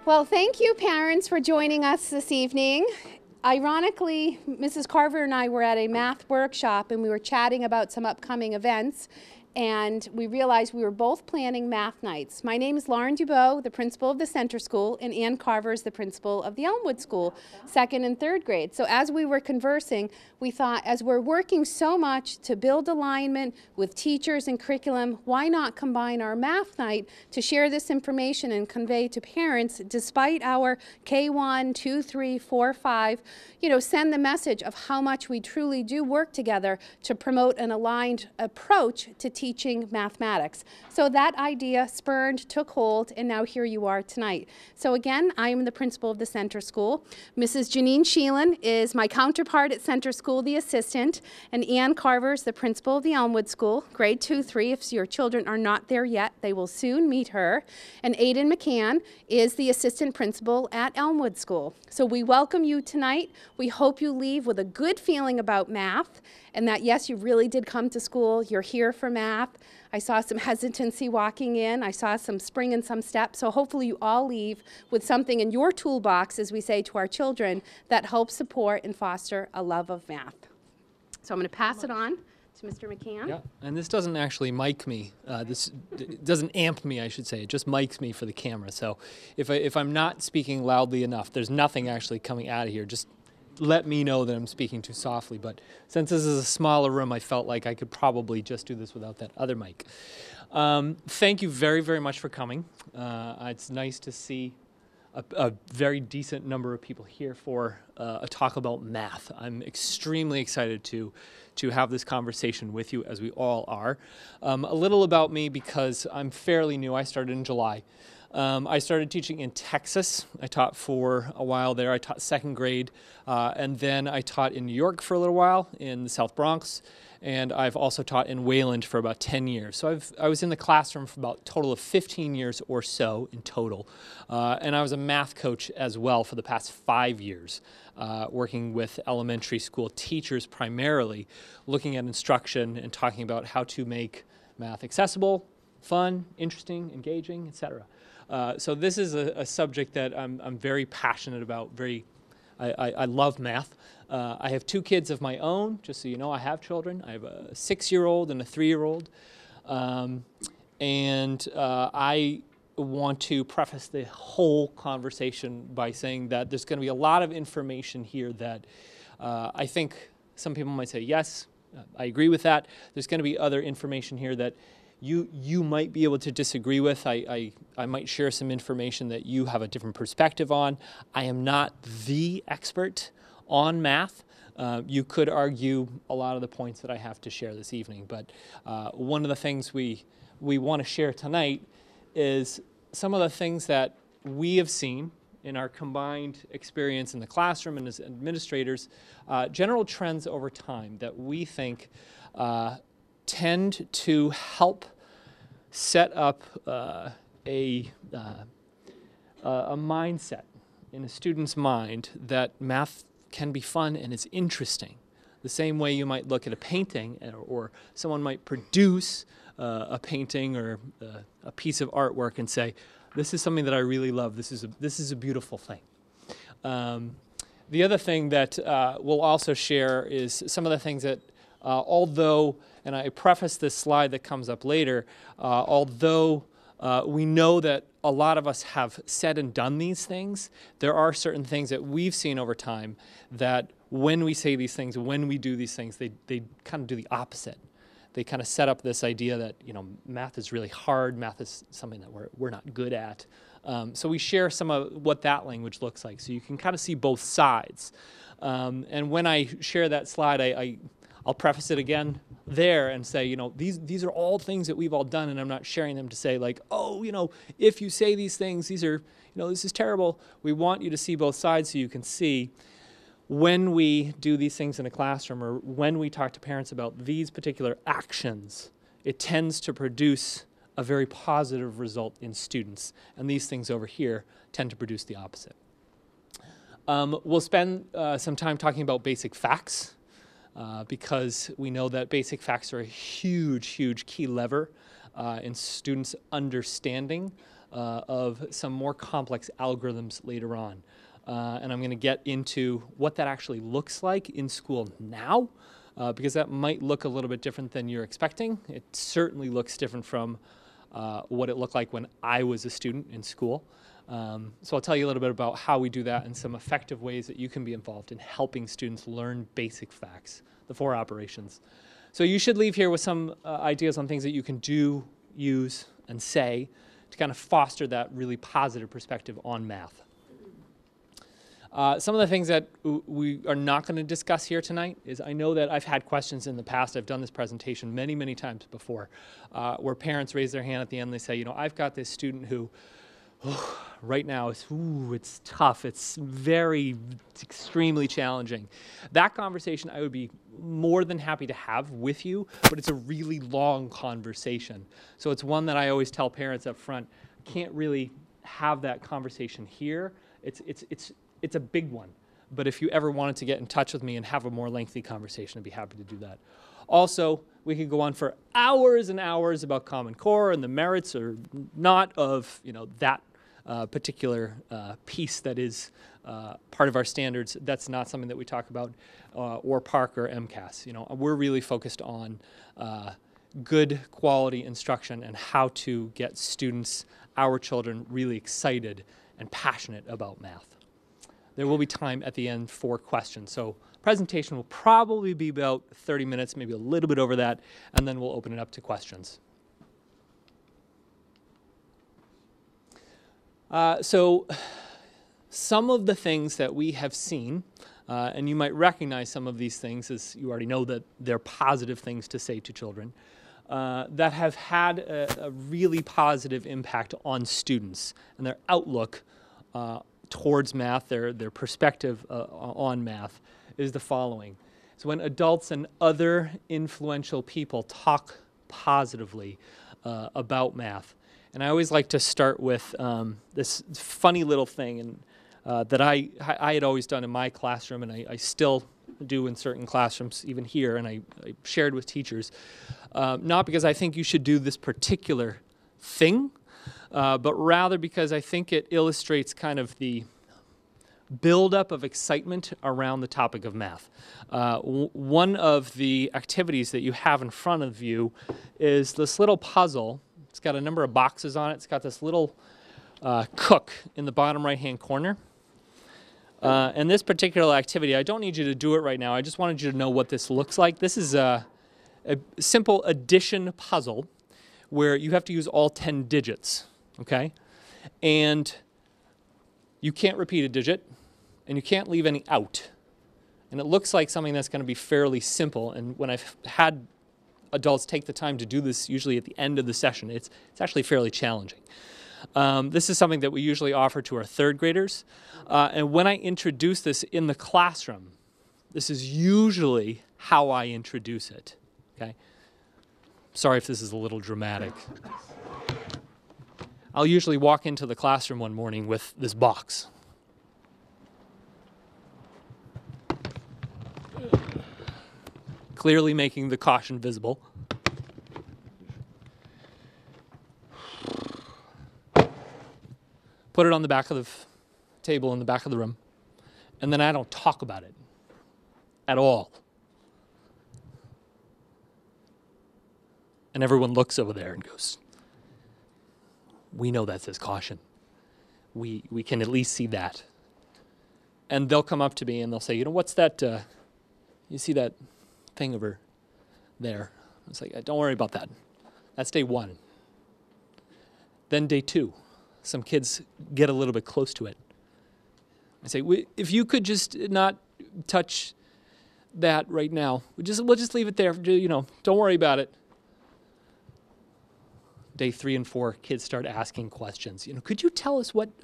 Well, thank you, parents, for joining us this evening. Ironically, Mrs. Carver and I were at a math workshop and we were chatting about some upcoming events, and we realized we were both planning math nights. My name is Lauren Dubois, the principal of the Center School, and Ann Carver is the principal of the Elmwood School, 2nd and 3rd grade. So as we were conversing, we thought, as we're working so much to build alignment with teachers and curriculum, why not combine our math night to share this information and convey to parents, despite our K1, 2, 3, 4, 5, send the message of how much we truly do work together to promote an aligned approach to teaching mathematics. So that idea spurned, took hold, and now here you are tonight. So again, I am the principal of the Center School. Mrs. Janine Sheelan is my counterpart at Center School, the assistant, and Ann Carver is the principal of the Elmwood School, grade 2, 3. If your children are not there yet, they will soon meet her. And Aidan McCann is the assistant principal at Elmwood School. So we welcome you tonight. We hope you leave with a good feeling about math, and that yes, you really did come to school. You're here for math. I saw some hesitancy walking in. I saw some spring and some steps. So hopefully you all leave with something in your toolbox, as we say to our children, that helps support and foster a love of math. So I'm going to pass it on to Mr. McCann. Yeah, and this doesn't actually mic me. This doesn't amp me, I should say. It just mics me for the camera. So if I'm not speaking loudly enough, there's nothing actually coming out of here. Just let me know that I'm speaking too softly. But since this is a smaller room, I felt like I could probably just do this without that other mic. Thank you very, very much for coming. It's nice to see a very decent number of people here for a talk about math. I'm extremely excited to have this conversation with you, as we all are. A little about me, because I'm fairly new. I started in July. I started teaching in Texas. I taught for a while there. I taught 2nd grade, and then I taught in New York for a little while in the South Bronx, and I've also taught in Wayland for about 10 years. So I was in the classroom for about a total of 15 years or so in total, and I was a math coach as well for the past 5 years, working with elementary school teachers primarily, looking at instruction and talking about how to make math accessible, fun, interesting, engaging, etc. So this is a subject that I'm very passionate about. I love math. I have 2 kids of my own, just so you know. I have children. I have a 6-year-old and a 3-year-old. I want to preface the whole conversation by saying that there's going to be a lot of information here that I think some people might say, yes, I agree with that. There's going to be other information here that you might be able to disagree with. I might share some information that you have a different perspective on. I am not the expert on math. You could argue a lot of the points that I have to share this evening, but one of the things we want to share tonight is some of the things that we have seen in our combined experience in the classroom and as administrators, general trends over time that we think tend to help set up a mindset in a student's mind that math can be fun and is interesting. The same way you might look at a painting, or someone might produce a painting or a piece of artwork and say, this is something that I really love. This is a beautiful thing. The other thing that we'll also share is some of the things that although, and I preface this slide that comes up later, although we know that a lot of us have said and done these things, there are certain things that we've seen over time that when we say these things, when we do these things, they kind of do the opposite. They kind of set up this idea that, math is really hard, math is something that we're not good at. So we share some of what that language looks like, so you can kind of see both sides. And when I share that slide, I'll preface it again there and say, these are all things that we've all done, and I'm not sharing them to say like, oh, if you say these things, these are, this is terrible. We want you to see both sides so you can see when we do these things in a classroom, or when we talk to parents about these particular actions, it tends to produce a very positive result in students. And these things over here tend to produce the opposite. We'll spend some time talking about basic facts. Because we know that basic facts are a huge, huge key lever in students' understanding of some more complex algorithms later on. And I'm going to get into what that actually looks like in school now, because that might look a little bit different than you're expecting. It certainly looks different from what it looked like when I was a student in school. So I'll tell you a little bit about how we do that and some effective ways that you can be involved in helping students learn basic facts, the 4 operations. So you should leave here with some ideas on things that you can do, use, and say to kind of foster that really positive perspective on math. Some of the things that we are not going to discuss here tonight is I know that I've had questions in the past. I've done this presentation many, many times before where parents raise their hand at the end. They say, you know, I've got this student who right now it's tough. It's extremely challenging. That conversation I would be more than happy to have with you, but it's a really long conversation. So it's one that I always tell parents up front, can't really have that conversation here. It's a big one. But if you ever wanted to get in touch with me and have a more lengthy conversation, I'd be happy to do that. Also, we could go on for hours and hours about Common Core and the merits or not of, you know, that particular piece that is part of our standards. That's not something that we talk about, or PARC or MCAS. You know, we're really focused on good quality instruction and how to get students, our children, really excited and passionate about math. There will be time at the end for questions. So presentation will probably be about 30 minutes, maybe a little bit over that, and then we'll open it up to questions. So some of the things that we have seen, and you might recognize some of these things as you already know that they're positive things to say to children, that have had a really positive impact on students and their outlook towards math, their perspective on math is the following. So when adults and other influential people talk positively about math, and I always like to start with this funny little thing that I had always done in my classroom, and I still do in certain classrooms, even here, and I shared with teachers, not because I think you should do this particular thing, but rather because I think it illustrates kind of the buildup of excitement around the topic of math. One of the activities that you have in front of you is this little puzzle. It's got a number of boxes on it. It's got this little cook in the bottom right-hand corner. And this particular activity, I don't need you to do it right now. I just wanted you to know what this looks like. This is a simple addition puzzle where you have to use all 10 digits, okay? And you can't repeat a digit, and you can't leave any out. And it looks like something that's going to be fairly simple. And when I've had adults take the time to do this, usually at the end of the session, it's actually fairly challenging. This is something that we usually offer to our 3rd graders. And when I introduce this in the classroom, this is usually how I introduce it, okay? Sorry if this is a little dramatic. I'll usually walk into the classroom one morning with this box. Clearly making the caution visible. Put it on the back of the table in the back of the room, and then I don't talk about it at all. And everyone looks over there and goes, we know that says caution. We can at least see that. And they'll come up to me and they'll say, you know, what's that, you see that thing over there? It's like, don't worry about that. That's day 1. Then day 2, some kids get a little bit close to it. I say, if you could just not touch that right now, we'll just leave it there, you know, don't worry about it. Day 3 and 4, kids start asking questions. You know, could you tell us what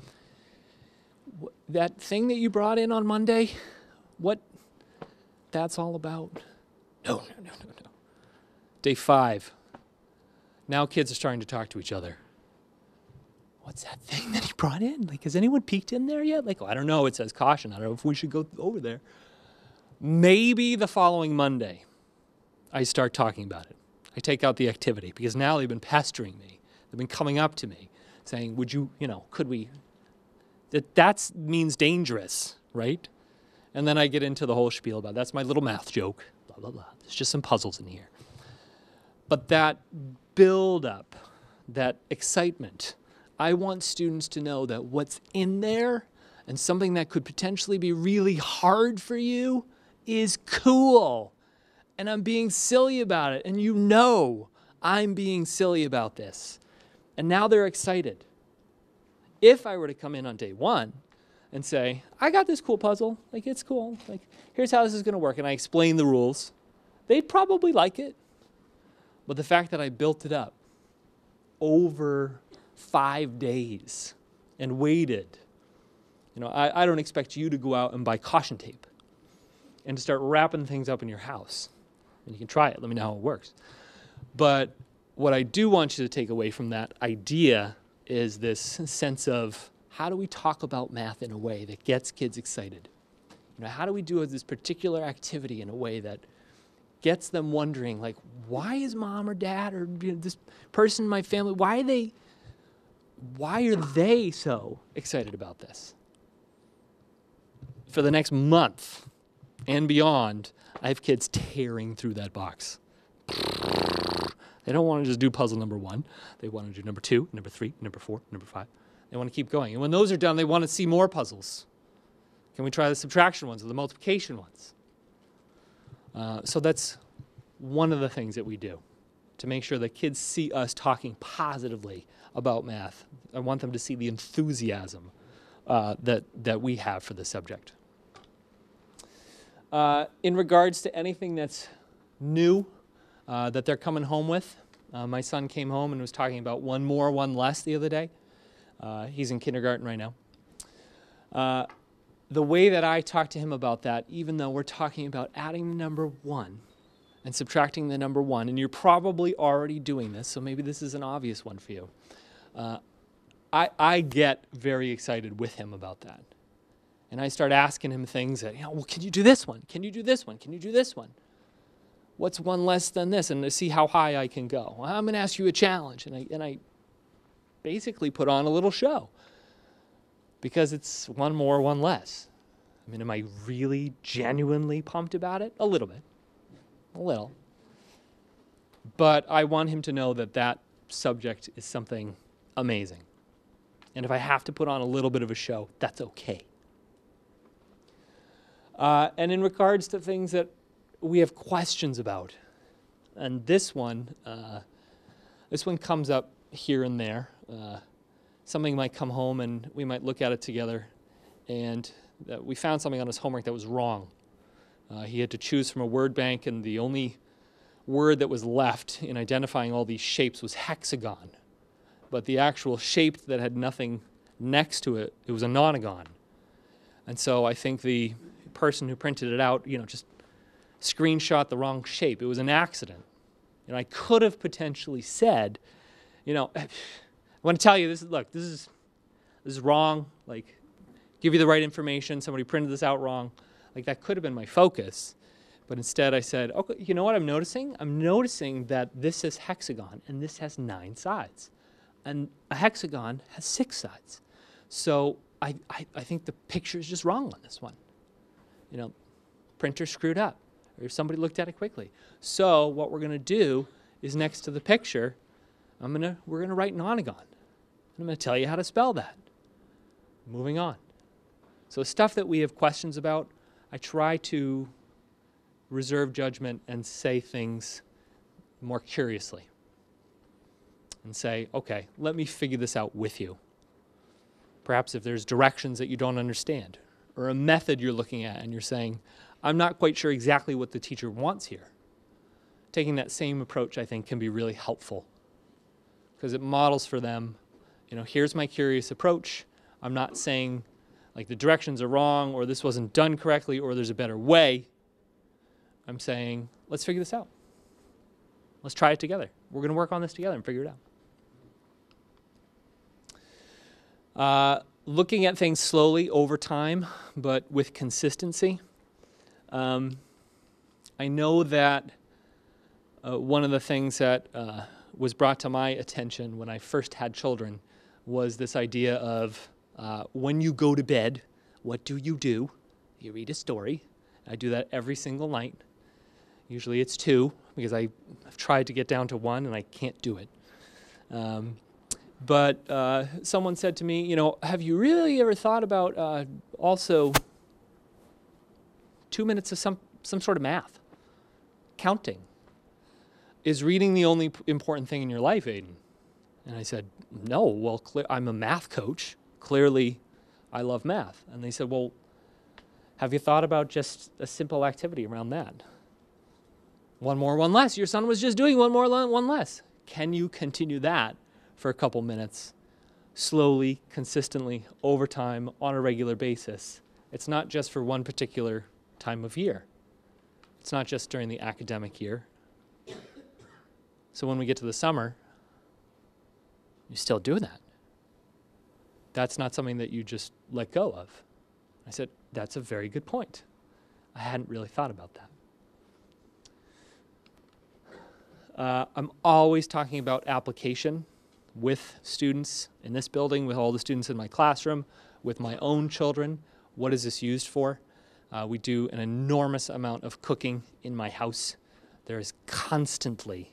that thing that you brought in on Monday, what that's all about? No. Day 5, now kids are starting to talk to each other. What's that thing that he brought in? Like, has anyone peeked in there yet? Like, I don't know. It says caution. I don't know if we should go over there. Maybe the following Monday, I start talking about it. I take out the activity because now they've been pestering me. They've been coming up to me saying, would you, could we, that means dangerous, right? And then I get into the whole spiel about that's my little math joke, blah, blah, blah. There's just some puzzles in here. But that build up, that excitement, I want students to know that what's in there and something that could potentially be really hard for you is cool. And I'm being silly about it. And I'm being silly about this. And now they're excited. If I were to come in on day one and say, I got this cool puzzle, like it's cool, like here's how this is going to work, and I explain the rules, they'd probably like it. But the fact that I built it up over 5 days and waited, I don't expect you to go out and buy caution tape and to start wrapping things up in your house. And you can try it, let me know how it works. But what I do want you to take away from that idea is this sense of how do we talk about math in a way that gets kids excited? How do we do this particular activity in a way that gets them wondering, like, why is mom or dad or this person in my family, why are they so excited about this? For the next month and beyond, I have kids tearing through that box. They don't want to just do puzzle number 1. They want to do number 2, number 3, number 4, number 5. They want to keep going. And when those are done, they want to see more puzzles. Can we try the subtraction ones or the multiplication ones? So that's one of the things that we do to make sure that kids see us talking positively about math. I want them to see the enthusiasm that we have for the subject. In regards to anything that's new that they're coming home with, my son came home and was talking about one more, one less the other day. He's in kindergarten right now. The way that I talk to him about that, even though we're talking about adding the number 1 and subtracting the number 1, and you're probably already doing this, so maybe this is an obvious one for you. I get very excited with him about that. And I start asking him things that, well, can you do this one? Can you do this one? Can you do this one? What's one less than this? And to see how high I can go. Well, I'm going to ask you a challenge. And I basically put on a little show because it's one more, one less. I mean, am I really genuinely pumped about it? A little bit. A little. But I want him to know that that subject is something amazing. And if I have to put on a little bit of a show, that's okay. And in regards to things that we have questions about, and this one comes up here and there. Something might come home and we might look at it together, and we found something on his homework that was wrong. He had to choose from a word bank, and the only word that was left in identifying all these shapes was hexagon. But the actual shape that had nothing next to it, it was a nonagon. And so I think the person who printed it out, just screenshot the wrong shape. It was an accident. I could have potentially said, I want to tell you this. Look, this is wrong. Like, give you the right information. Somebody printed this out wrong. Like, that could have been my focus. But instead I said, okay, you know what I'm noticing? I'm noticing that this is hexagon and this has 9 sides. And a hexagon has 6 sides. So I think the picture is just wrong on this one. Printer screwed up, or somebody looked at it quickly. So what we're going to do is next to the picture, we're going to write nonagon. I'm going to tell you how to spell that. Moving on. So stuff that we have questions about, I try to reserve judgment and say things more curiously. And say, okay, let me figure this out with you. Perhaps if there's directions that you don't understand, or a method you're looking at and you're saying, I'm not quite sure exactly what the teacher wants here. Taking that same approach, I think, can be really helpful because it models for them, here's my curious approach. I'm not saying like the directions are wrong or this wasn't done correctly or there's a better way. I'm saying, let's figure this out. Let's try it together. We're going to work on this together and figure it out. Looking at things slowly over time, but with consistency. I know that one of the things that was brought to my attention when I first had children was this idea of when you go to bed, what do? You read a story. I do that every single night. Usually it's 2, because I've tried to get down to 1 and I can't do it. But someone said to me, have you really ever thought about also 2 minutes of some sort of math? Counting. Is reading the only important thing in your life, Aiden? And I said, no, well, I'm a math coach. Clearly, I love math. And they said, well, have you thought about just a simple activity around that? 1 more, 1 less. Your son was just doing 1 more, 1 less. Can you continue that for a couple minutes, slowly, consistently, over time, on a regular basis? It's not just for one particular time of year. It's not just during the academic year. So when we get to the summer, you still do that. That's not something that you just let go of. I said, that's a very good point. I hadn't really thought about that. I'm always talking about application with students in this building, with all the students in my classroom, with my own children. What is this used for? We do an enormous amount of cooking in my house. There is constantly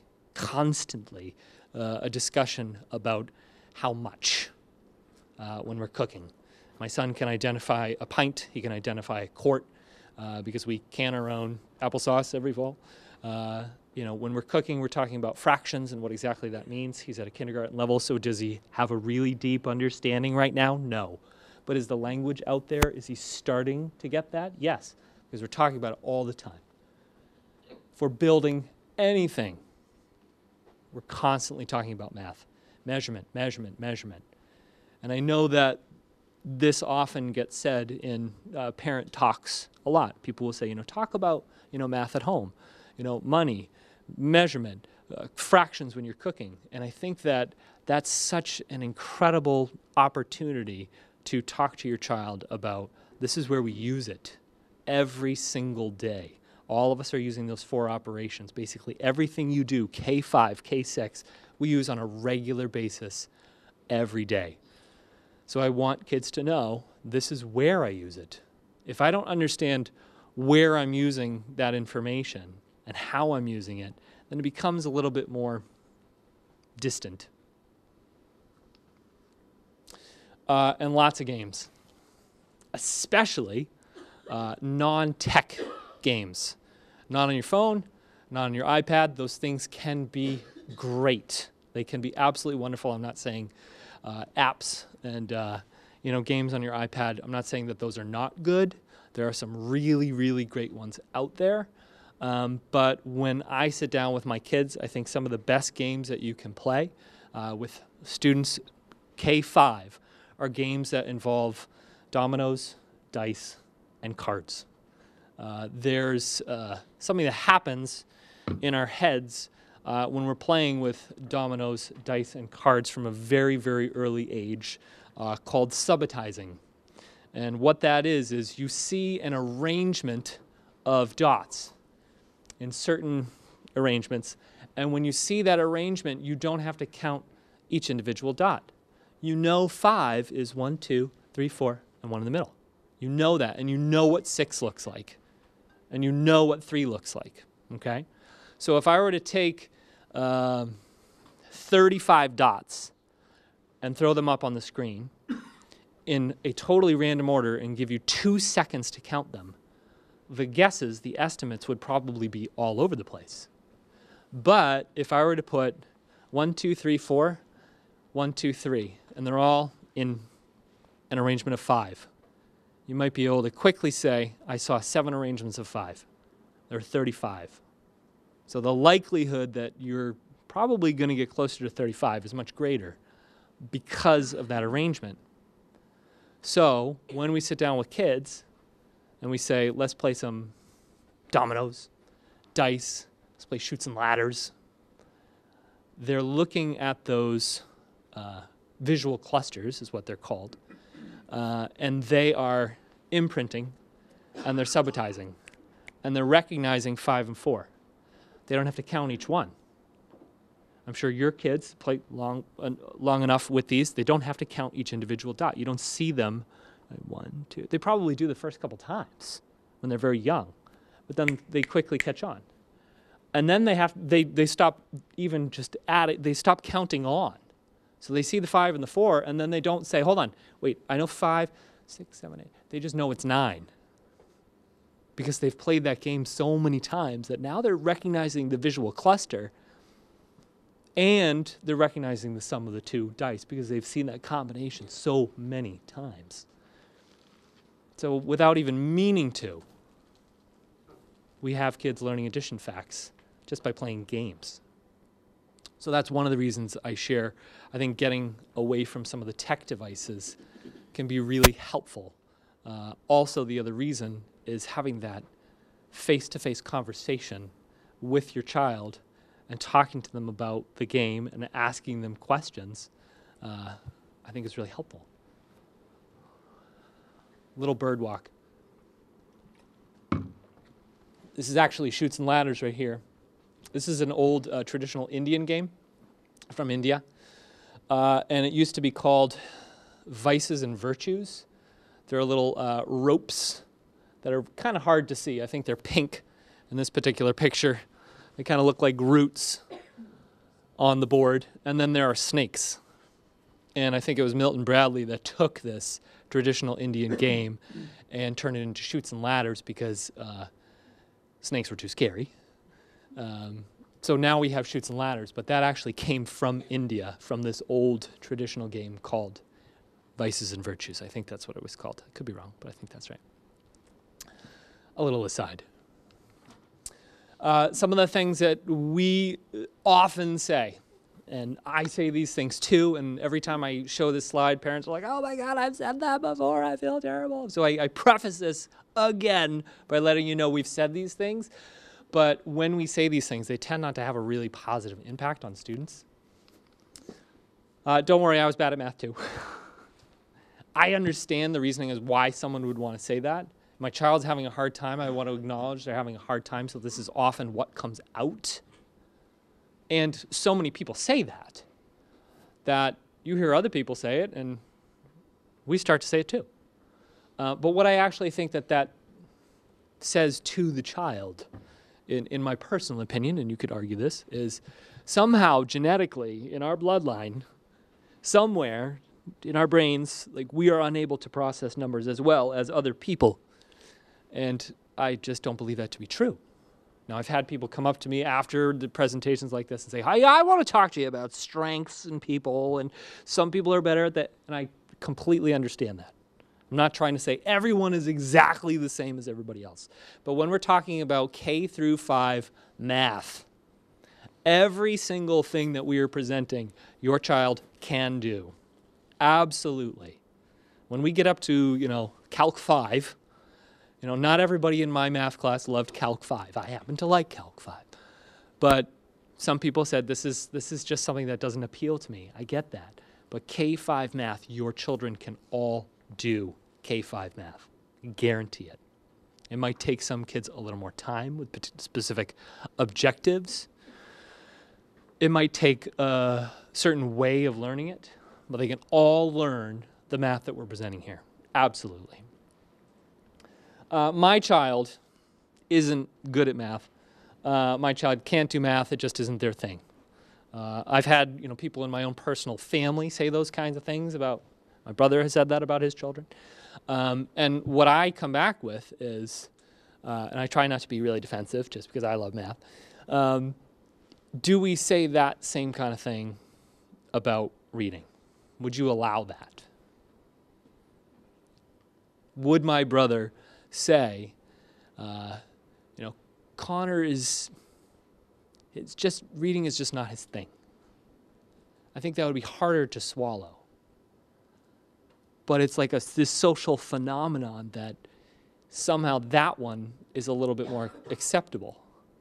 a discussion about how much when we're cooking. My son can identify a pint, he can identify a quart, because we can our own applesauce every fall. When we're cooking, we're talking about fractions and what exactly that means. He's at a kindergarten level, so does he have a really deep understanding right now? No. But is the language out there? Is he starting to get that? Yes, because we're talking about it all the time. For building anything, we're constantly talking about math. Measurement, measurement, measurement. And I know that this often gets said in parent talks a lot. People will say, talk about, math at home, money, measurement, fractions when you're cooking. And I think that that's such an incredible opportunity to talk to your child about this is where we use it every single day. All of us are using those 4 operations. Basically everything you do, K5, K6, we use on a regular basis every day. So I want kids to know this is where I use it. If I don't understand where I'm using that information and how I'm using it, then it becomes a little bit more distant. And lots of games, especially non-tech games. Not on your phone, not on your iPad. Those things can be great. They can be absolutely wonderful. I'm not saying apps and games on your iPad. I'm not saying that those are not good. There are some really, really great ones out there. But when I sit down with my kids, I think some of the best games that you can play with students K5 are games that involve dominoes, dice, and cards. There's something that happens in our heads when we're playing with dominoes, dice, and cards from a very, very early age called subitizing. And what that is you see an arrangement of dots in certain arrangements. And when you see that arrangement, you don't have to count each individual dot. 5 is 1, 2, 3, 4, and 1 in the middle. You know that, and you know what 6 looks like. And you know what 3 looks like, okay? So if I were to take 35 dots and throw them up on the screen in a totally random order and give you 2 seconds to count them, the guesses, the estimates would probably be all over the place. But if I were to put 1, 2, 3, 4, 1, 2, 3, and they're all in an arrangement of 5, you might be able to quickly say, I saw 7 arrangements of 5. There are 35. So the likelihood that you're probably going to get closer to 35 is much greater because of that arrangement. So when we sit down with kids and we say, let's play some dominoes, dice, let's play shoots and ladders, they're looking at those visual clusters, is what they're called, and they are imprinting and they're subitizing and they're recognizing 5 and 4. They don't have to count each one. I'm sure your kids play long enough with these. They don't have to count each individual dot. You don't see them, like 1, 2. They probably do the first couple times when they're very young, but then they quickly catch on. And then they stop even just adding, they stop counting on. So they see the 5 and the 4, and then they don't say, hold on, wait, I know 5, 6, 7, 8. They just know it's 9. Because they've played that game so many times that now they're recognizing the visual cluster, and they're recognizing the sum of the 2 dice because they've seen that combination so many times. So without even meaning to, we have kids learning addition facts just by playing games. So that's one of the reasons I share. I think getting away from some of the tech devices can be really helpful. Also, the other reason is having that face-to-face conversation with your child and talking to them about the game and asking them questions, I think is really helpful. Little bird walk. This is actually Chutes and Ladders right here. This is an old traditional Indian game from India, and it used to be called Vices and Virtues. There are little ropes that are kind of hard to see. I think they're pink in this particular picture. They kind of look like roots on the board, and then there are snakes. And I think it was Milton Bradley that took this traditional Indian game and turned it into Chutes and Ladders because snakes were too scary. So now we have Chutes and Ladders, but that actually came from India, from this old traditional game called Vices and Virtues. I think that's what it was called. I could be wrong, but I think that's right. A little aside. Some of the things that we often say, and I say these things too, and every time I show this slide, parents are like, oh my God, I've said that before, I feel terrible. So I preface this again by letting you know we've said these things. But when we say these things, they tend not to have a really positive impact on students. Don't worry, I was bad at math too. I understand the reasoning as why someone would want to say that. My child's having a hard time. I want to acknowledge they're having a hard time, so this is often what comes out. And so many people say that you hear other people say it, and we start to say it too. But what I actually think that says to the child, in my personal opinion, and you could argue this, is somehow genetically in our bloodline, somewhere in our brains, like we are unable to process numbers as well as other people. And I just don't believe that to be true. Now, I've had people come up to me after the presentations like this and say, hi, I want to talk to you about strengths in people, and some people are better at that, and I completely understand that. I'm not trying to say everyone is exactly the same as everybody else. But when we're talking about K through 5 math, every single thing that we are presenting, your child can do. Absolutely. When we get up to, Calc 5, not everybody in my math class loved Calc 5. I happen to like Calc 5. But some people said this is just something that doesn't appeal to me. I get that. But K5 math, your children can all do K5 math. Guarantee it. It might take some kids a little more time with specific objectives. It might take a certain way of learning it, but they can all learn the math that we're presenting here. Absolutely. My child isn't good at math. My child can't do math. It just isn't their thing. I've had people in my own personal family say those kinds of things about, my brother has said that about his children. And what I come back with is, and I try not to be really defensive just because I love math, do we say that same kind of thing about reading? Would you allow that? Would my brother say, Connor reading is just not his thing? I think that would be harder to swallow. But it's like this social phenomenon that somehow that one is a little bit more acceptable.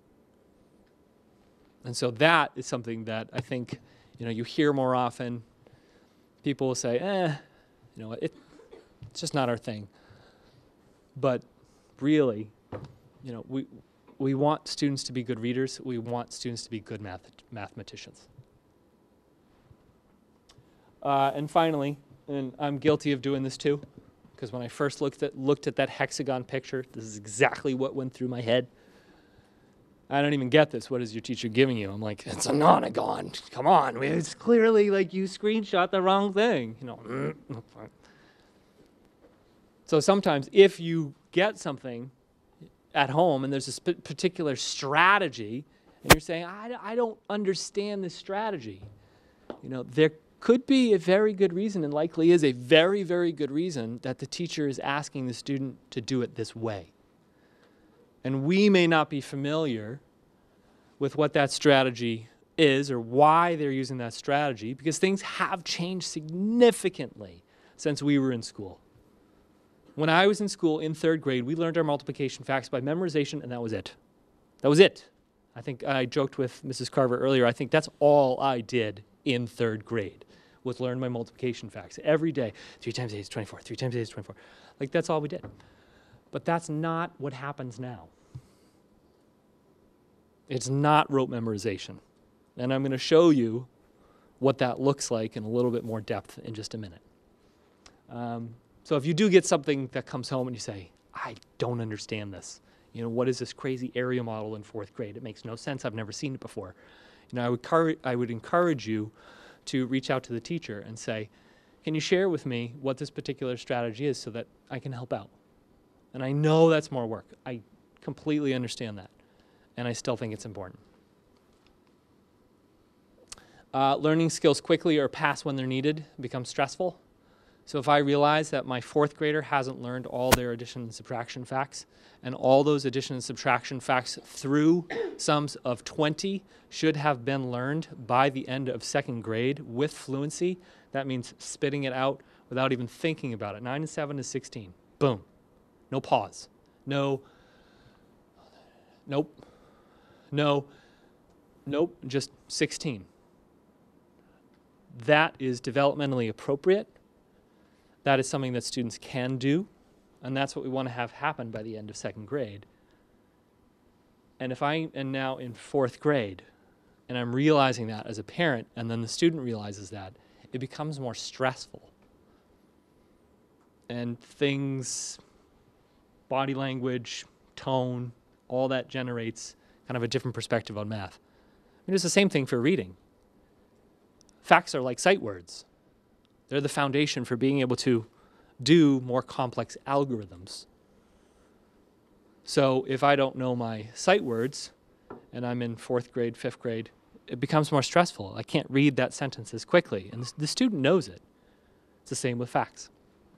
And so that is something that I think, you hear more often. People will say, it's just not our thing. But really, we want students to be good readers. We want students to be good mathematicians. And finally, and I'm guilty of doing this too, because when I first looked at that hexagon picture, this is exactly what went through my head. I don't even get this. What is your teacher giving you? I'm like, it's a nonagon. Come on. It's clearly like you screenshot the wrong thing. So sometimes if you get something at home and there's a particular strategy and you're saying, I don't understand this strategy, there could be a very good reason, and likely is a very, very good reason, that the teacher is asking the student to do it this way. And we may not be familiar with what that strategy is or why they're using that strategy, because things have changed significantly since we were in school. When I was in school in 3rd grade, we learned our multiplication facts by memorization, and that was it. That was it. I think I joked with Mrs. Carver earlier, I think that's all I did in 3rd grade, was learn my multiplication facts every day. 3 times 8 is 24, 3 times 8 is 24. Like, that's all we did. But that's not what happens now. It's not rote memorization. And I'm going to show you what that looks like in a little bit more depth in just a minute. So if you do get something that comes home and you say, I don't understand this. What is this crazy area model in 4th grade? It makes no sense. I've never seen it before. I would encourage you to reach out to the teacher and say, can you share with me what this particular strategy is so that I can help out? And I know that's more work. I completely understand that. And I still think it's important. Learning skills quickly or pass when they're needed becomes stressful. So if I realize that my 4th grader hasn't learned all their addition and subtraction facts, and all those addition and subtraction facts through sums of 20 should have been learned by the end of 2nd grade with fluency, that means spitting it out without even thinking about it. 9 and 7 is 16. Boom. No pause. No. Nope. No. Nope. Just 16. That is developmentally appropriate. That is something that students can do, and that's what we want to have happen by the end of 2nd grade. And if I am now in 4th grade, and I'm realizing that as a parent, and then the student realizes that, it becomes more stressful. And things, body language, tone, all that generates kind of a different perspective on math. It's the same thing for reading. Facts are like sight words. They're the foundation for being able to do more complex algorithms. So if I don't know my sight words, and I'm in 4th grade, 5th grade, it becomes more stressful. I can't read that sentence as quickly, and the student knows it. It's the same with facts.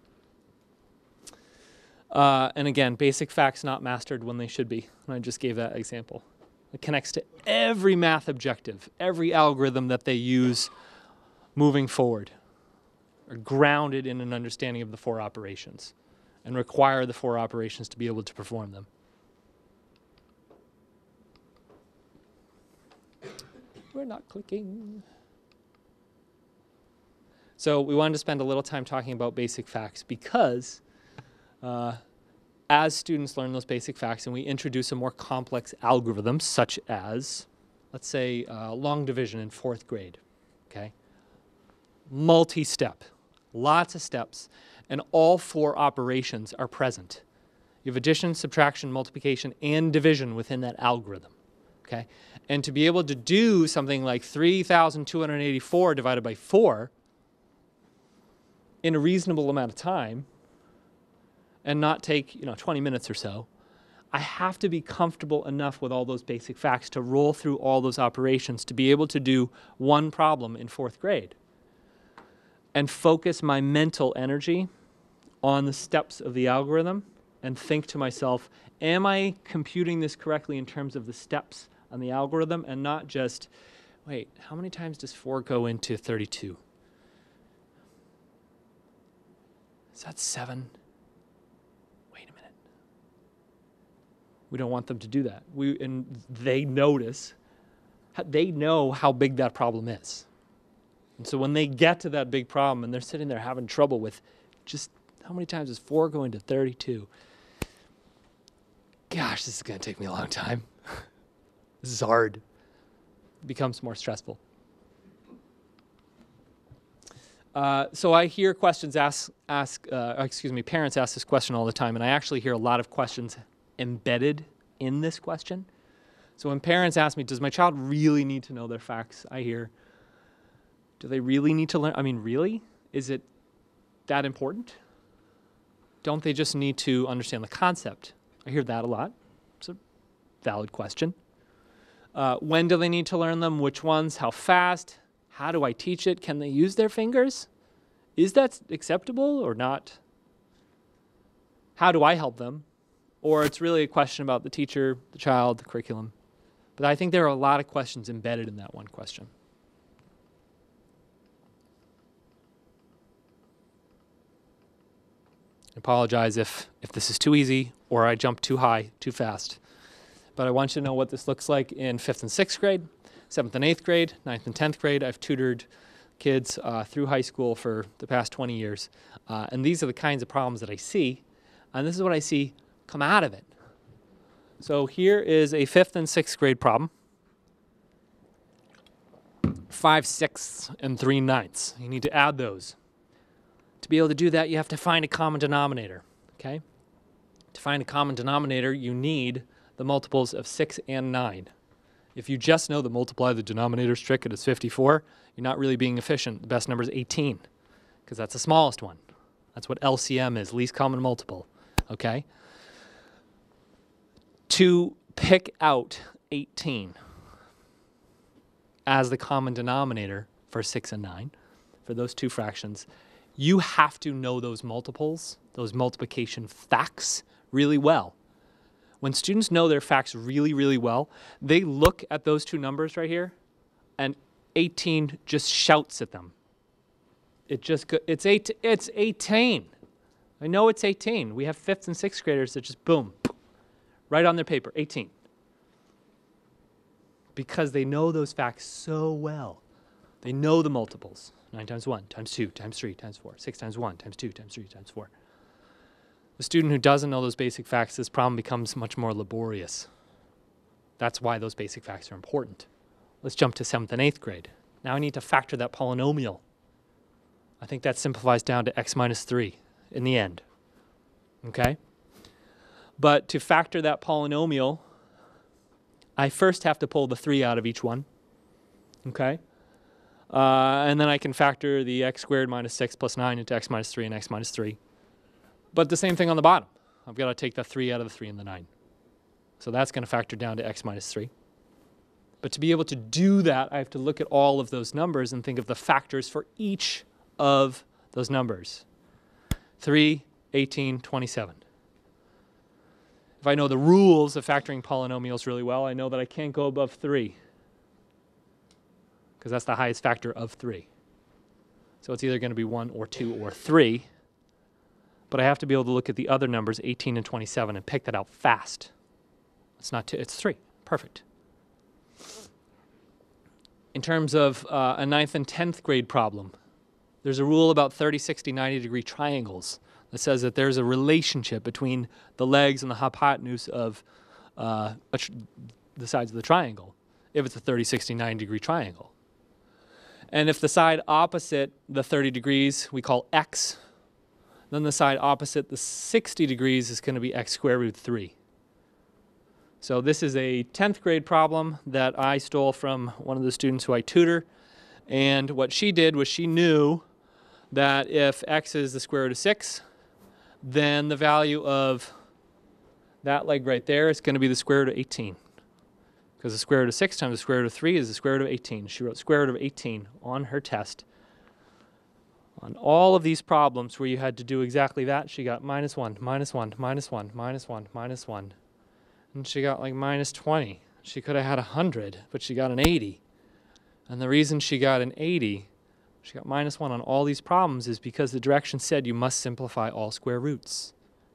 And again, basic facts not mastered when they should be. And I just gave that example. It connects to every math objective, every algorithm that they use moving forward, are grounded in an understanding of the 4 operations and require the 4 operations to be able to perform them. We're not clicking. So we wanted to spend a little time talking about basic facts because as students learn those basic facts and we introduce a more complex algorithm such as, let's say, long division in 4th grade, okay? Multi-step. Lots of steps, and all 4 operations are present. You have addition, subtraction, multiplication, and division within that algorithm, okay? And to be able to do something like 3,284 divided by 4 in a reasonable amount of time and not take, 20 minutes or so, I have to be comfortable enough with all those basic facts to roll through all those operations to be able to do one problem in 4th grade. And focus my mental energy on the steps of the algorithm and think to myself, am I computing this correctly in terms of the steps on the algorithm and not just, wait, how many times does 4 go into 32? Is that 7? Wait a minute. We don't want them to do that. And they notice, they know how big that problem is. And so when they get to that big problem and they're sitting there having trouble with just how many times does 4 go into 32? Gosh, this is going to take me a long time. This is hard. It becomes more stressful. So I hear questions parents ask this question all the time, and I actually hear a lot of questions embedded in this question. So when parents ask me, does my child really need to know their facts? I hear, do they really need to learn? I mean, really? Is it that important? Don't they just need to understand the concept? I hear that a lot. It's a valid question. When do they need to learn them? Which ones? How fast? How do I teach it? Can they use their fingers? Is that acceptable or not? How do I help them? Or it's really a question about the teacher, the child, the curriculum. But I think there are a lot of questions embedded in that one question. I apologize if this is too easy or I jump too high, too fast. But I want you to know what this looks like in 5th and 6th grade, 7th and 8th grade, 9th and 10th grade. I've tutored kids through high school for the past 20 years. And these are the kinds of problems that I see. And this is what I see come out of it. So here is a 5th and 6th grade problem. 5/6 and 3/9. You need to add those. To be able to do that, you have to find a common denominator. Okay? To find a common denominator, you need the multiples of 6 and 9. If you just know the multiply the denominators trick and it's 54, you're not really being efficient. The best number is 18, because that's the smallest one. That's what LCM is, least common multiple. Okay? To pick out 18 as the common denominator for 6 and 9, for those two fractions, you have to know those multiples, those multiplication facts, really well. When students know their facts really, really well, they look at those two numbers right here, and 18 just shouts at them. It's 18. I know it's 18. We have 5th and 6th graders that just boom, right on their paper, 18. Because they know those facts so well. They know the multiples. 9 times 1 times 2 times 3 times 4. 6 times 1 times 2 times 3 times 4. The student who doesn't know those basic facts, this problem becomes much more laborious. That's why those basic facts are important. Let's jump to 7th and 8th grade. Now I need to factor that polynomial. I think that simplifies down to x minus 3 in the end. Okay? But to factor that polynomial, I first have to pull the 3 out of each one. Okay? And then I can factor the x squared minus 6 plus 9 into x minus 3 and x minus 3. But the same thing on the bottom. I've got to take the 3 out of the 3 and the 9. So that's going to factor down to x minus 3. But to be able to do that, I have to look at all of those numbers and think of the factors for each of those numbers. 3, 18, 27. If I know the rules of factoring polynomials really well, I know that I can't go above 3, because that's the highest factor of 3. So it's either going to be 1 or 2 or 3. But I have to be able to look at the other numbers, 18 and 27, and pick that out fast. It's not 2, it's 3. Perfect. In terms of a 9th and 10th grade problem, there's a rule about 30, 60, 90-degree triangles that says that there's a relationship between the legs and the hypotenuse of the sides of the triangle, if it's a 30, 60, 90-degree triangle. And if the side opposite the 30 degrees we call x, then the side opposite the 60 degrees is going to be x square root 3. So this is a 10th grade problem that I stole from one of the students who I tutor. And what she did was she knew that if x is the square root of 6, then the value of that leg right there is going to be the square root of 18. Because the square root of 6 times the square root of 3 is the square root of 18. She wrote square root of 18 on her test. On all of these problems where you had to do exactly that, she got minus 1, minus 1, minus 1, minus 1, minus 1. And she got like minus 20. She could have had 100, but she got an 80. And the reason she got an 80, she got minus 1 on all these problems, is because the direction said you must simplify all square roots.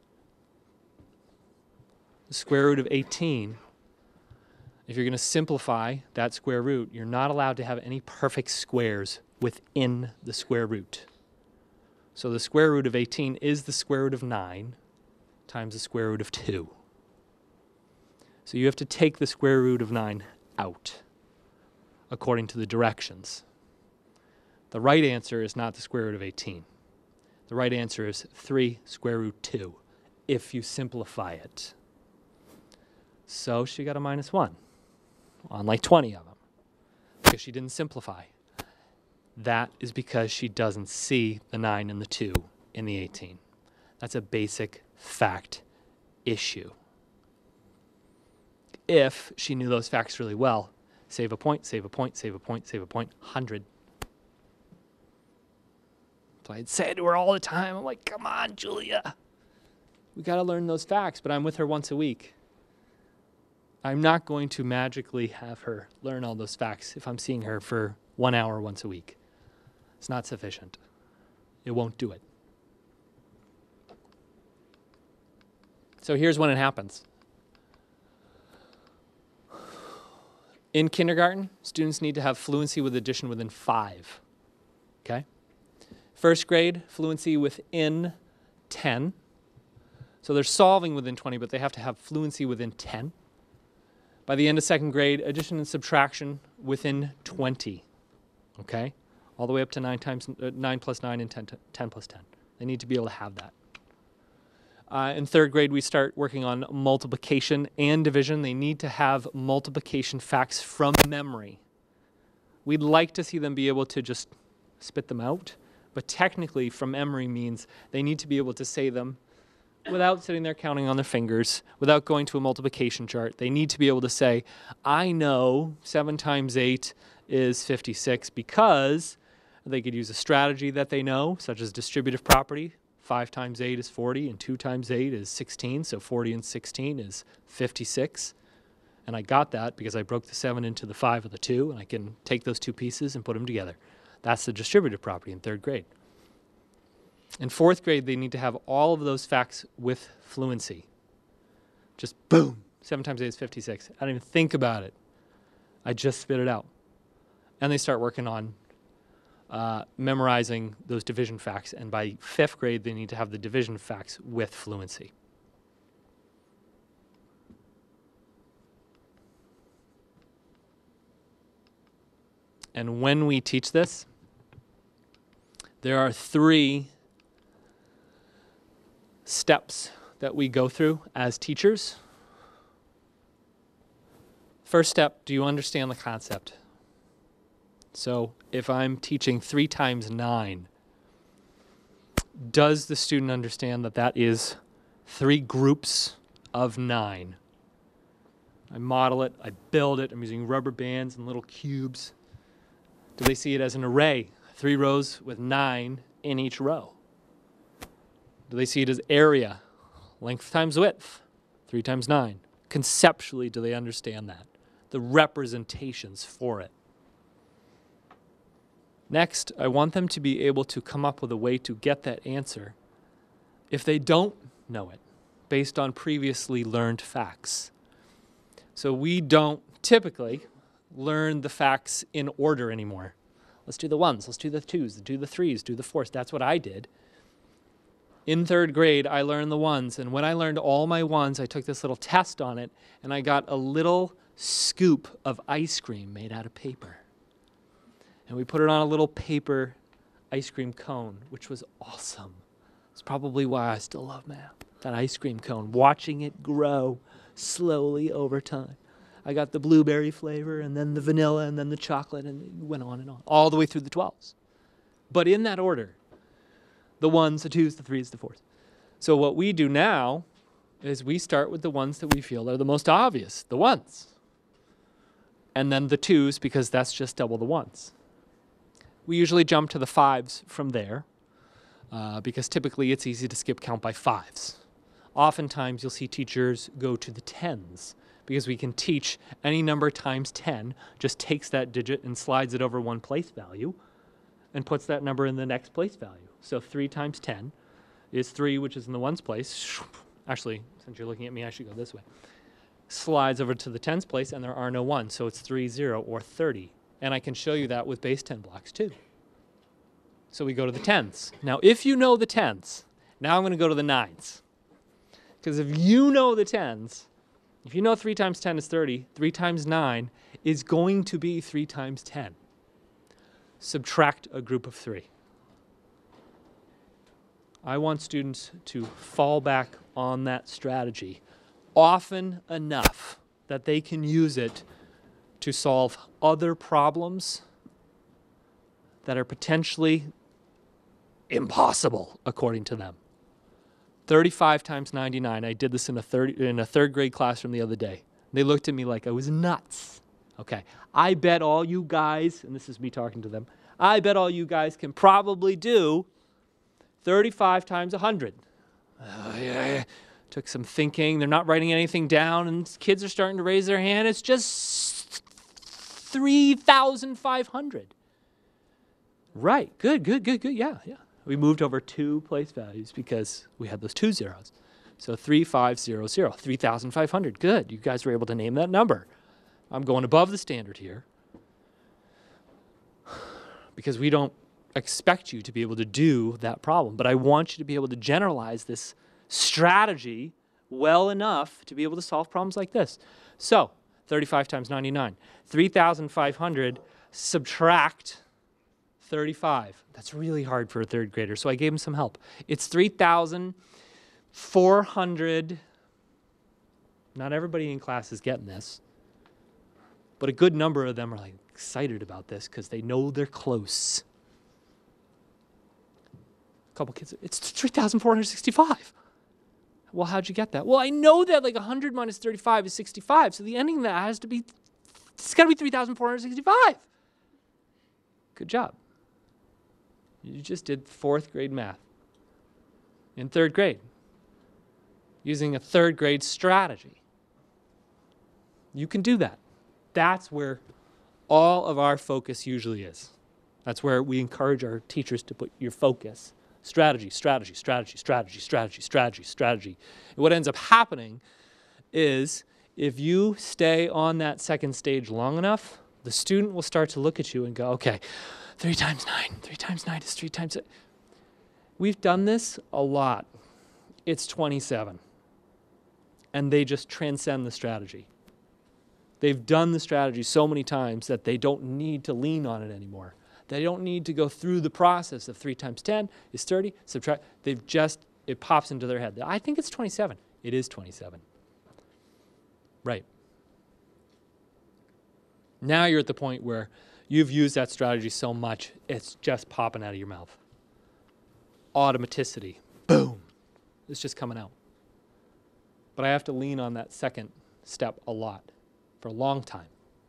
The square root of 18, if you're going to simplify that square root, you're not allowed to have any perfect squares within the square root. So the square root of 18 is the square root of 9 times the square root of 2. So you have to take the square root of 9 out according to the directions. The right answer is not the square root of 18. The right answer is 3 square root 2, if you simplify it. So she got a -1 on like 20 of them because she didn't simplify. That is because she doesn't see the 9 and the 2 in the 18. That's a basic fact issue. If she knew those facts really well, save a point, save a point, save a point, save a point, 100. So I'd say it to her all the time. I'm like, come on, Julia. We got to learn those facts, but I'm with her once a week. I'm not going to magically have her learn all those facts if I'm seeing her for 1 hour once a week. It's not sufficient. It won't do it. So here's when it happens. In kindergarten, students need to have fluency with addition within 5. Okay? First grade, fluency within 10. So they're solving within 20, but they have to have fluency within 10. By the end of second grade, addition and subtraction within 20. Okay? All the way up to 9 plus 9 and 10 plus 10. They need to be able to have that. In third grade, we start working on multiplication and division. They need to have multiplication facts from memory. We'd like to see them be able to just spit them out, but technically from memory means they need to be able to say them without sitting there counting on their fingers, without going to a multiplication chart. They need to be able to say, I know 7 times 8 is 56 because they could use a strategy that they know, such as distributive property. 5 times 8 is 40, and 2 times 8 is 16, so 40 and 16 is 56. And I got that because I broke the 7 into the 5 of the 2, and I can take those 2 pieces and put them together. That's the distributive property in third grade. In fourth grade, they need to have all of those facts with fluency. Just boom, 7 times 8 is 56. I don't even think about it. I just spit it out. And they start working on memorizing those division facts, and by 5th grade, they need to have the division facts with fluency. And when we teach this, there are 3 steps that we go through as teachers. First step, do you understand the concept? So if I'm teaching 3 times 9, does the student understand that that is 3 groups of 9? I model it, I build it, I'm using rubber bands and little cubes. Do they see it as an array, 3 rows with 9 in each row? Do they see it as area, length times width, 3 times 9? Conceptually, do they understand that? The representations for it. Next, I want them to be able to come up with a way to get that answer if they don't know it, based on previously learned facts. So we don't typically learn the facts in order anymore. Let's do the 1s, let's do the 2s, let's do the 3s, do the 4s. That's what I did. In third grade, I learned the 1s, and when I learned all my 1s, I took this little test on it, and I got a little scoop of ice cream made out of paper. And we put it on a little paper ice cream cone, which was awesome. It's probably why I still love math. That ice cream cone, watching it grow slowly over time. I got the blueberry flavor, and then the vanilla, and then the chocolate, and it went on, all the way through the 12s. But in that order, the 1s, the 2s, the 3s, the 4s. So what we do now is we start with the ones that we feel are the most obvious, the 1s. And then the 2s, because that's just double the 1s. We usually jump to the 5s from there, because typically it's easy to skip count by 5s. Oftentimes you'll see teachers go to the 10s, because we can teach any number times 10, just takes that digit and slides it over one place value, and puts that number in the next place value. So 3 times 10 is 3, which is in the 1s place. Actually, since you're looking at me, I should go this way. Slides over to the 10s place, and there are no 1s, so it's 3, 0, or 30. And I can show you that with base 10 blocks too. So we go to the 10s. Now, if you know the 10s, now I'm going to go to the 9s. Because if you know the 10s, if you know 3 times 10 is 30, 3 times 9 is going to be 3 times 10. subtract a group of 3. I want students to fall back on that strategy often enough that they can use it to solve other problems that are potentially impossible according to them. 35 times 99. I did this in a third grade classroom the other day. They looked at me like I was nuts. Okay, I bet all you guys, and this is me talking to them, I bet all you guys can probably do 35 times 100. Yeah. Took some thinking. They're not writing anything down, and kids are starting to raise their hand. It's just 3,500. Right, good. Yeah. We moved over 2 place values because we had those 2 zeros. So 3500, 3,500. Good, you guys were able to name that number. I'm going above the standard here because we don't expect you to be able to do that problem. But I want you to be able to generalize this strategy well enough to be able to solve problems like this. So 35 times 99. 3,500 subtract 35. That's really hard for a third grader, so I gave him some help. It's 3,400. Not everybody in class is getting this, but a good number of them are like excited about this because they know they're close. A couple kids, it's 3,465. Well, how'd you get that? Well, I know that like 100 minus 35 is 65, so the ending of that has to be, it's got to be 3,465. Good job. You just did 4th grade math in 3rd grade using a 3rd grade strategy. You can do that. That's where all of our focus usually is. That's where we encourage our teachers to put your focus. Strategy. And what ends up happening is if you stay on that second stage long enough, the student will start to look at you and go, okay, 3 times 9. 3 times 9 is 3 times 8. We've done this a lot. It's 27. And they just transcend the strategy. They've done the strategy so many times that they don't need to lean on it anymore. They don't need to go through the process of 3 times 10 is 30, subtract. It pops into their head. I think it's 27. It is 27. Right. Now you're at the point where you've used that strategy so much, it's just popping out of your mouth. Automaticity. Boom. It's just coming out. But I have to lean on that second step a lot, for a long time.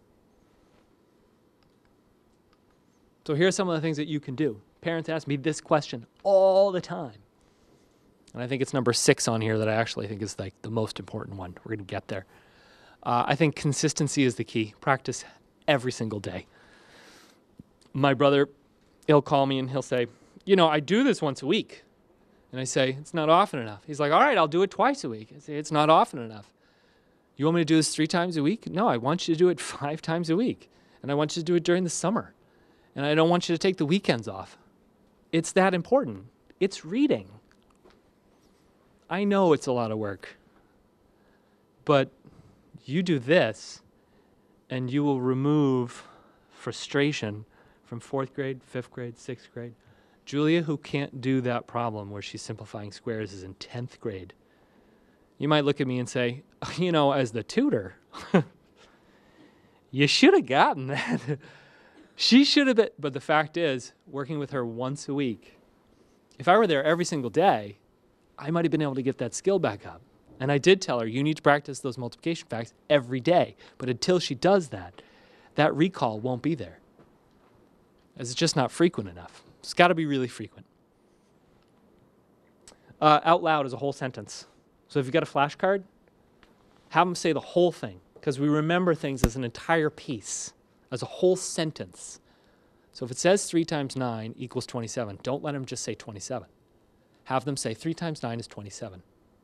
So here are some of the things that you can do. Parents ask me this question all the time. And I think it's number 6 on here that I actually think is like the most important one. We're going to get there. I think consistency is the key. Practice every single day. My brother, he'll call me and he'll say, you know, I do this once a week. And I say, it's not often enough. He's like, all right, I'll do it twice a week. I say, it's not often enough. You want me to do this 3 times a week? No, I want you to do it 5 times a week. And I want you to do it during the summer. And I don't want you to take the weekends off. It's that important. It's reading. I know it's a lot of work. But you do this, and you will remove frustration from 4th grade, 5th grade, 6th grade. Julia, who can't do that problem where she's simplifying squares, is in 10th grade. You might look at me and say, you know, as the tutor, you should have gotten that. She should have been, but the fact is, working with her once a week, if I were there every single day, I might have been able to get that skill back up. And I did tell her, you need to practice those multiplication facts every day. But until she does that, that recall won't be there, as it's just not frequent enough. It's got to be really frequent. Out loud is a whole sentence. So if you've got a flashcard, have them say the whole thing, because we remember things as an entire piece, as a whole sentence. So if it says 3 times 9 equals 27, don't let them just say 27. Have them say 3 times 9 is 27.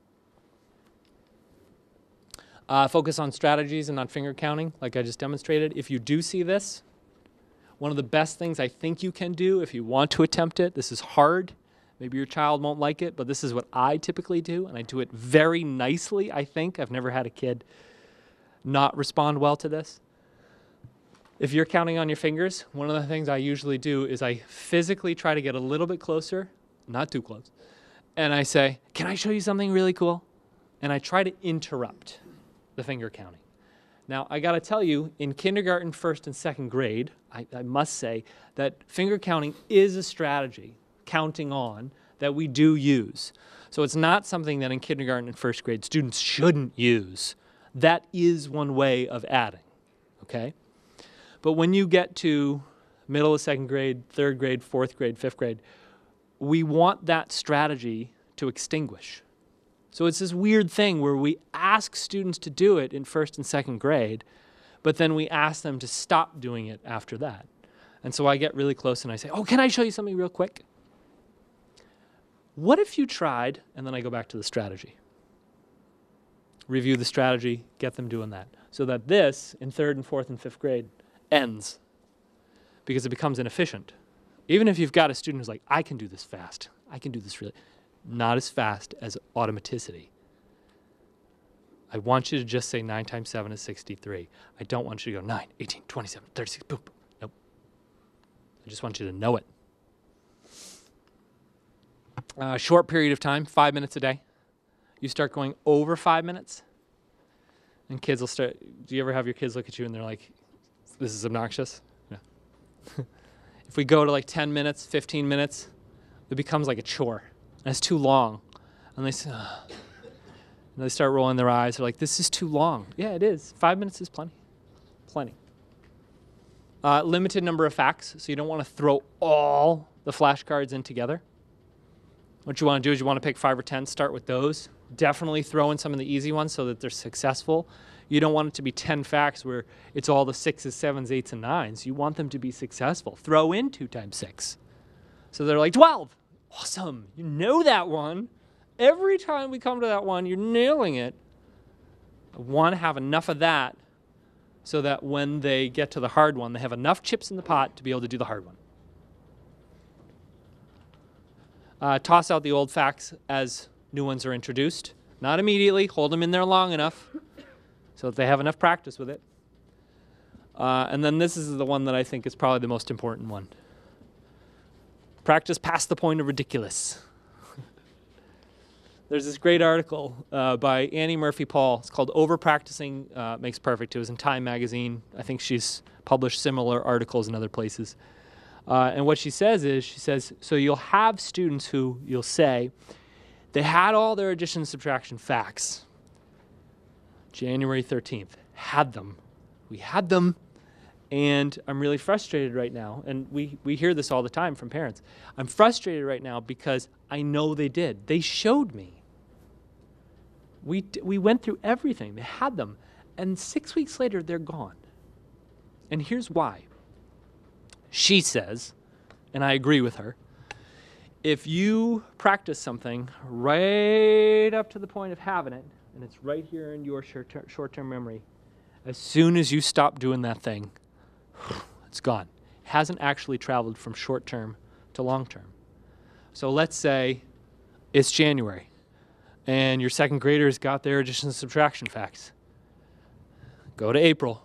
Focus on strategies and not finger counting, like I just demonstrated. If you do see this, one of the best things I think you can do if you want to attempt it, this is hard, maybe your child won't like it, but this is what I typically do, and I do it very nicely, I think. I've never had a kid not respond well to this. If you're counting on your fingers, one of the things I usually do is I physically try to get a little bit closer, not too close, and I say, can I show you something really cool? And I try to interrupt the finger counting. Now, I got to tell you, in kindergarten, first and second grade, I must say that finger counting is a strategy, counting on, that we do use. So it's not something that in kindergarten and first grade students shouldn't use. That is one way of adding, okay? But when you get to middle of second grade, third grade, fourth grade, fifth grade, we want that strategy to extinguish. So it's this weird thing where we ask students to do it in first and second grade, but then we ask them to stop doing it after that. And so I get really close and I say, oh, can I show you something real quick? What if you tried, and then I go back to the strategy. Review the strategy, get them doing that. So that this, in third and fourth and fifth grade, ends because it becomes inefficient. Even if you've got a student who's like, I can do this fast. I can do this really, not as fast as automaticity. I want you to just say 9 times 7 is 63. I don't want you to go 9, 18, 27, 36, boom. Nope. I just want you to know it. Short period of time, 5 minutes a day. You start going over 5 minutes, and kids will start, do you ever have your kids look at you and they're like, this is obnoxious? Yeah. If we go to like 10 minutes, 15 minutes, it becomes like a chore. And it's too long. And they say, ugh. And they start rolling their eyes. They're like, this is too long. Yeah, it is. 5 minutes is plenty. Plenty. Limited number of facts, so you don't want to throw all the flashcards in together. What you want to do is you want to pick 5 or 10, start with those. Definitely throw in some of the easy ones so that they're successful. You don't want it to be 10 facts where it's all the 6s, 7s, 8s, and 9s. You want them to be successful. Throw in 2 times 6. So they're like, 12. Awesome. You know that one. Every time we come to that one, you're nailing it. I want to have enough of that so that when they get to the hard one, they have enough chips in the pot to be able to do the hard one. Toss out the old facts as new ones are introduced. Not immediately. Hold them in there long enough so that they have enough practice with it. And then this is the one that I think is probably the most important one. Practice past the point of ridiculous. There's this great article by Annie Murphy Paul. It's called Over-Practicing Makes Perfect. It was in Time magazine. I think she's published similar articles in other places. And what she says is, so you'll have students who you'll say, they had all their addition and subtraction facts. January 13th, had them. We had them, and I'm really frustrated right now. And we hear this all the time from parents. I'm frustrated right now because I know they did. They showed me. We went through everything. They had them. And 6 weeks later, they're gone. And here's why. She says, and I agree with her, if you practice something right up to the point of having it, and it's right here in your short-term memory, as soon as you stop doing that thing, it's gone. It hasn't actually traveled from short-term to long-term. So let's say it's January, and your second graders got their addition and subtraction facts. Go to April.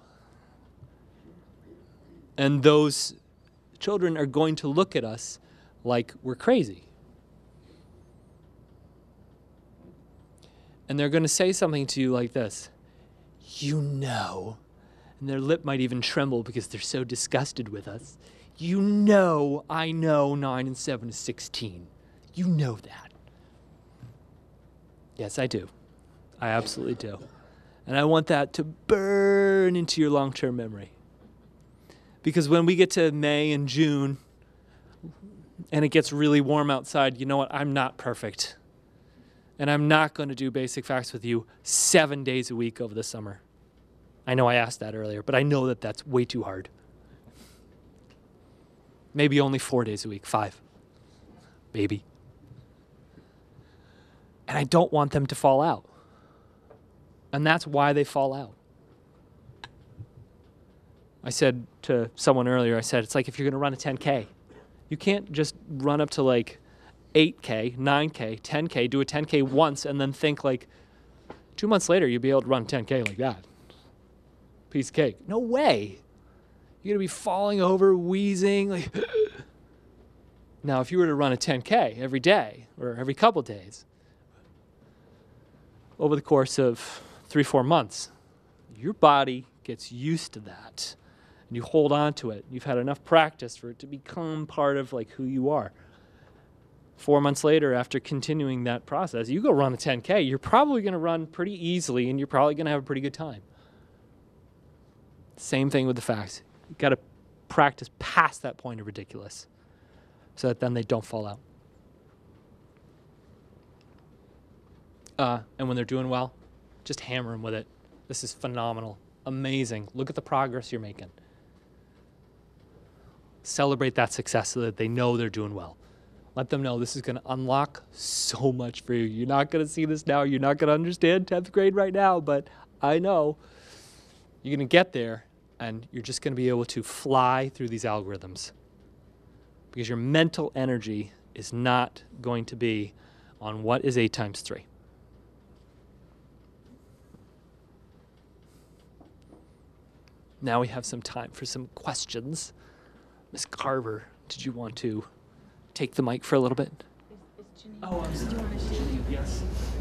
And those children are going to look at us like we're crazy. And they're going to say something to you like this, you know, and their lip might even tremble because they're so disgusted with us. You know, I know 9 and 7 is 16. You know that. Yes, I do. I absolutely do. And I want that to burn into your long-term memory. Because when we get to May and June, and it gets really warm outside, you know what? I'm not perfect. And I'm not going to do basic facts with you 7 days a week over the summer. I know I asked that earlier, but I know that that's way too hard. Maybe only 4 days a week, 5. Maybe. And I don't want them to fall out. And that's why they fall out. I said to someone earlier, I said, it's like if you're going to run a 10K. You can't just run up to like 8K, 9K, 10K, do a 10K once, and then think like 2 months later you'll be able to run 10K like that. Piece of cake. No way. You're going to be falling over, wheezing. Like now, if you were to run a 10K every day or every couple days, over the course of 3-4 months, your body gets used to that. And you hold on to it. You've had enough practice for it to become part of like who you are. 4 months later, after continuing that process, you go run a 10K, you're probably going to run pretty easily and you're probably going to have a pretty good time. Same thing with the facts. You've got to practice past that point of ridiculous so that then they don't fall out. And when they're doing well, just hammer them with it. This is phenomenal, amazing. Look at the progress you're making. Celebrate that success so that they know they're doing well. Let them know this is going to unlock so much for you. You're not going to see this now. You're not going to understand 10th grade right now, but I know you're going to get there and you're just going to be able to fly through these algorithms because your mental energy is not going to be on what is 8 times 3. Now we have some time for some questions. Ms. Carver, did you want to take the mic for a little bit? Oh, I'm sorry. Yes.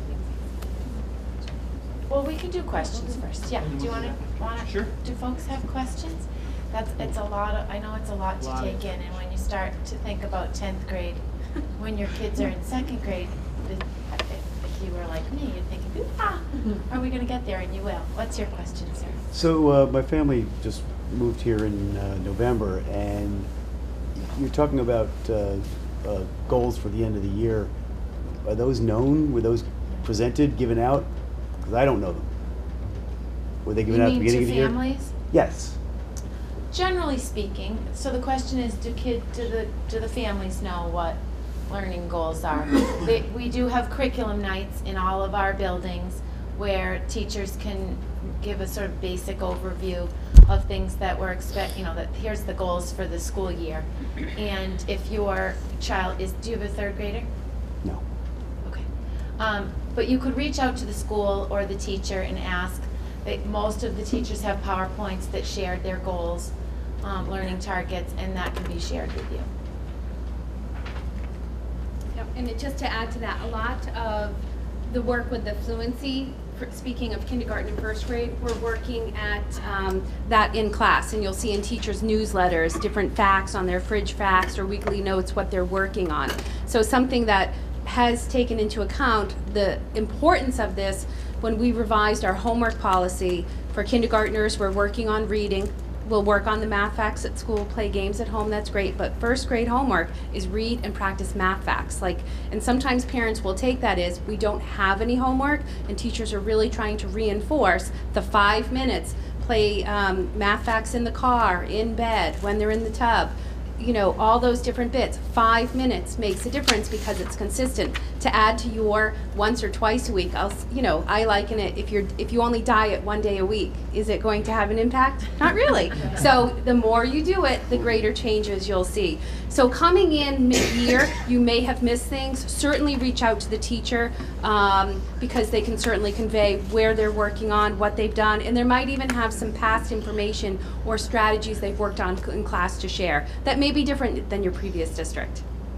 Well, we can do questions first. Yeah. Do you want to? Sure. Do folks have questions? It's a lot. I know it's a lot to take in, and when you start to think about 10th grade, when your kids are in 2nd grade, if you were like me, you're thinking, are we going to get there? And you will. What's your question, sir? So my family just moved here in November, and you're talking about goals for the end of the year. Are those known? Were those presented, given out? Because I don't know them. Were they given out at the beginning of the year? Families? Yes. Generally speaking. So the question is, do the families know what learning goals are? We do have curriculum nights in all of our buildings where teachers can give a sort of basic overview of things that we're expecting, that here's the goals for the school year. And if your child do you have a 3rd grader? No. Okay. But you could reach out to the school or the teacher and ask. Most of the teachers have PowerPoints that shared their goals, learning targets, and that can be shared with you. Yep. And just to add to that, a lot of the work with the fluency, speaking of kindergarten and 1st grade, we're working at that in class, and you'll see in teachers' newsletters different facts on their fridge facts or weekly notes what they're working on. So something that has taken into account the importance of this. When we revised our homework policy for kindergartners, we're working on reading. We'll work on the math facts at school, play games at home, that's great, but 1st grade homework is read and practice math facts. And sometimes parents will take that as we don't have any homework, and teachers are really trying to reinforce the 5 minutes, play math facts in the car, in bed, when they're in the tub. All those different bits. 5 minutes makes a difference because it's consistent. To add to your once or twice a week, I liken it, if you only diet 1 day a week, is it going to have an impact? Not really. So the more you do it, the greater changes you'll see. So coming in mid-year, you may have missed things. Certainly reach out to the teacher because they can certainly convey where they're working on, what they've done, and there might even have some past information or strategies they've worked on in class to share that may be different than your previous district.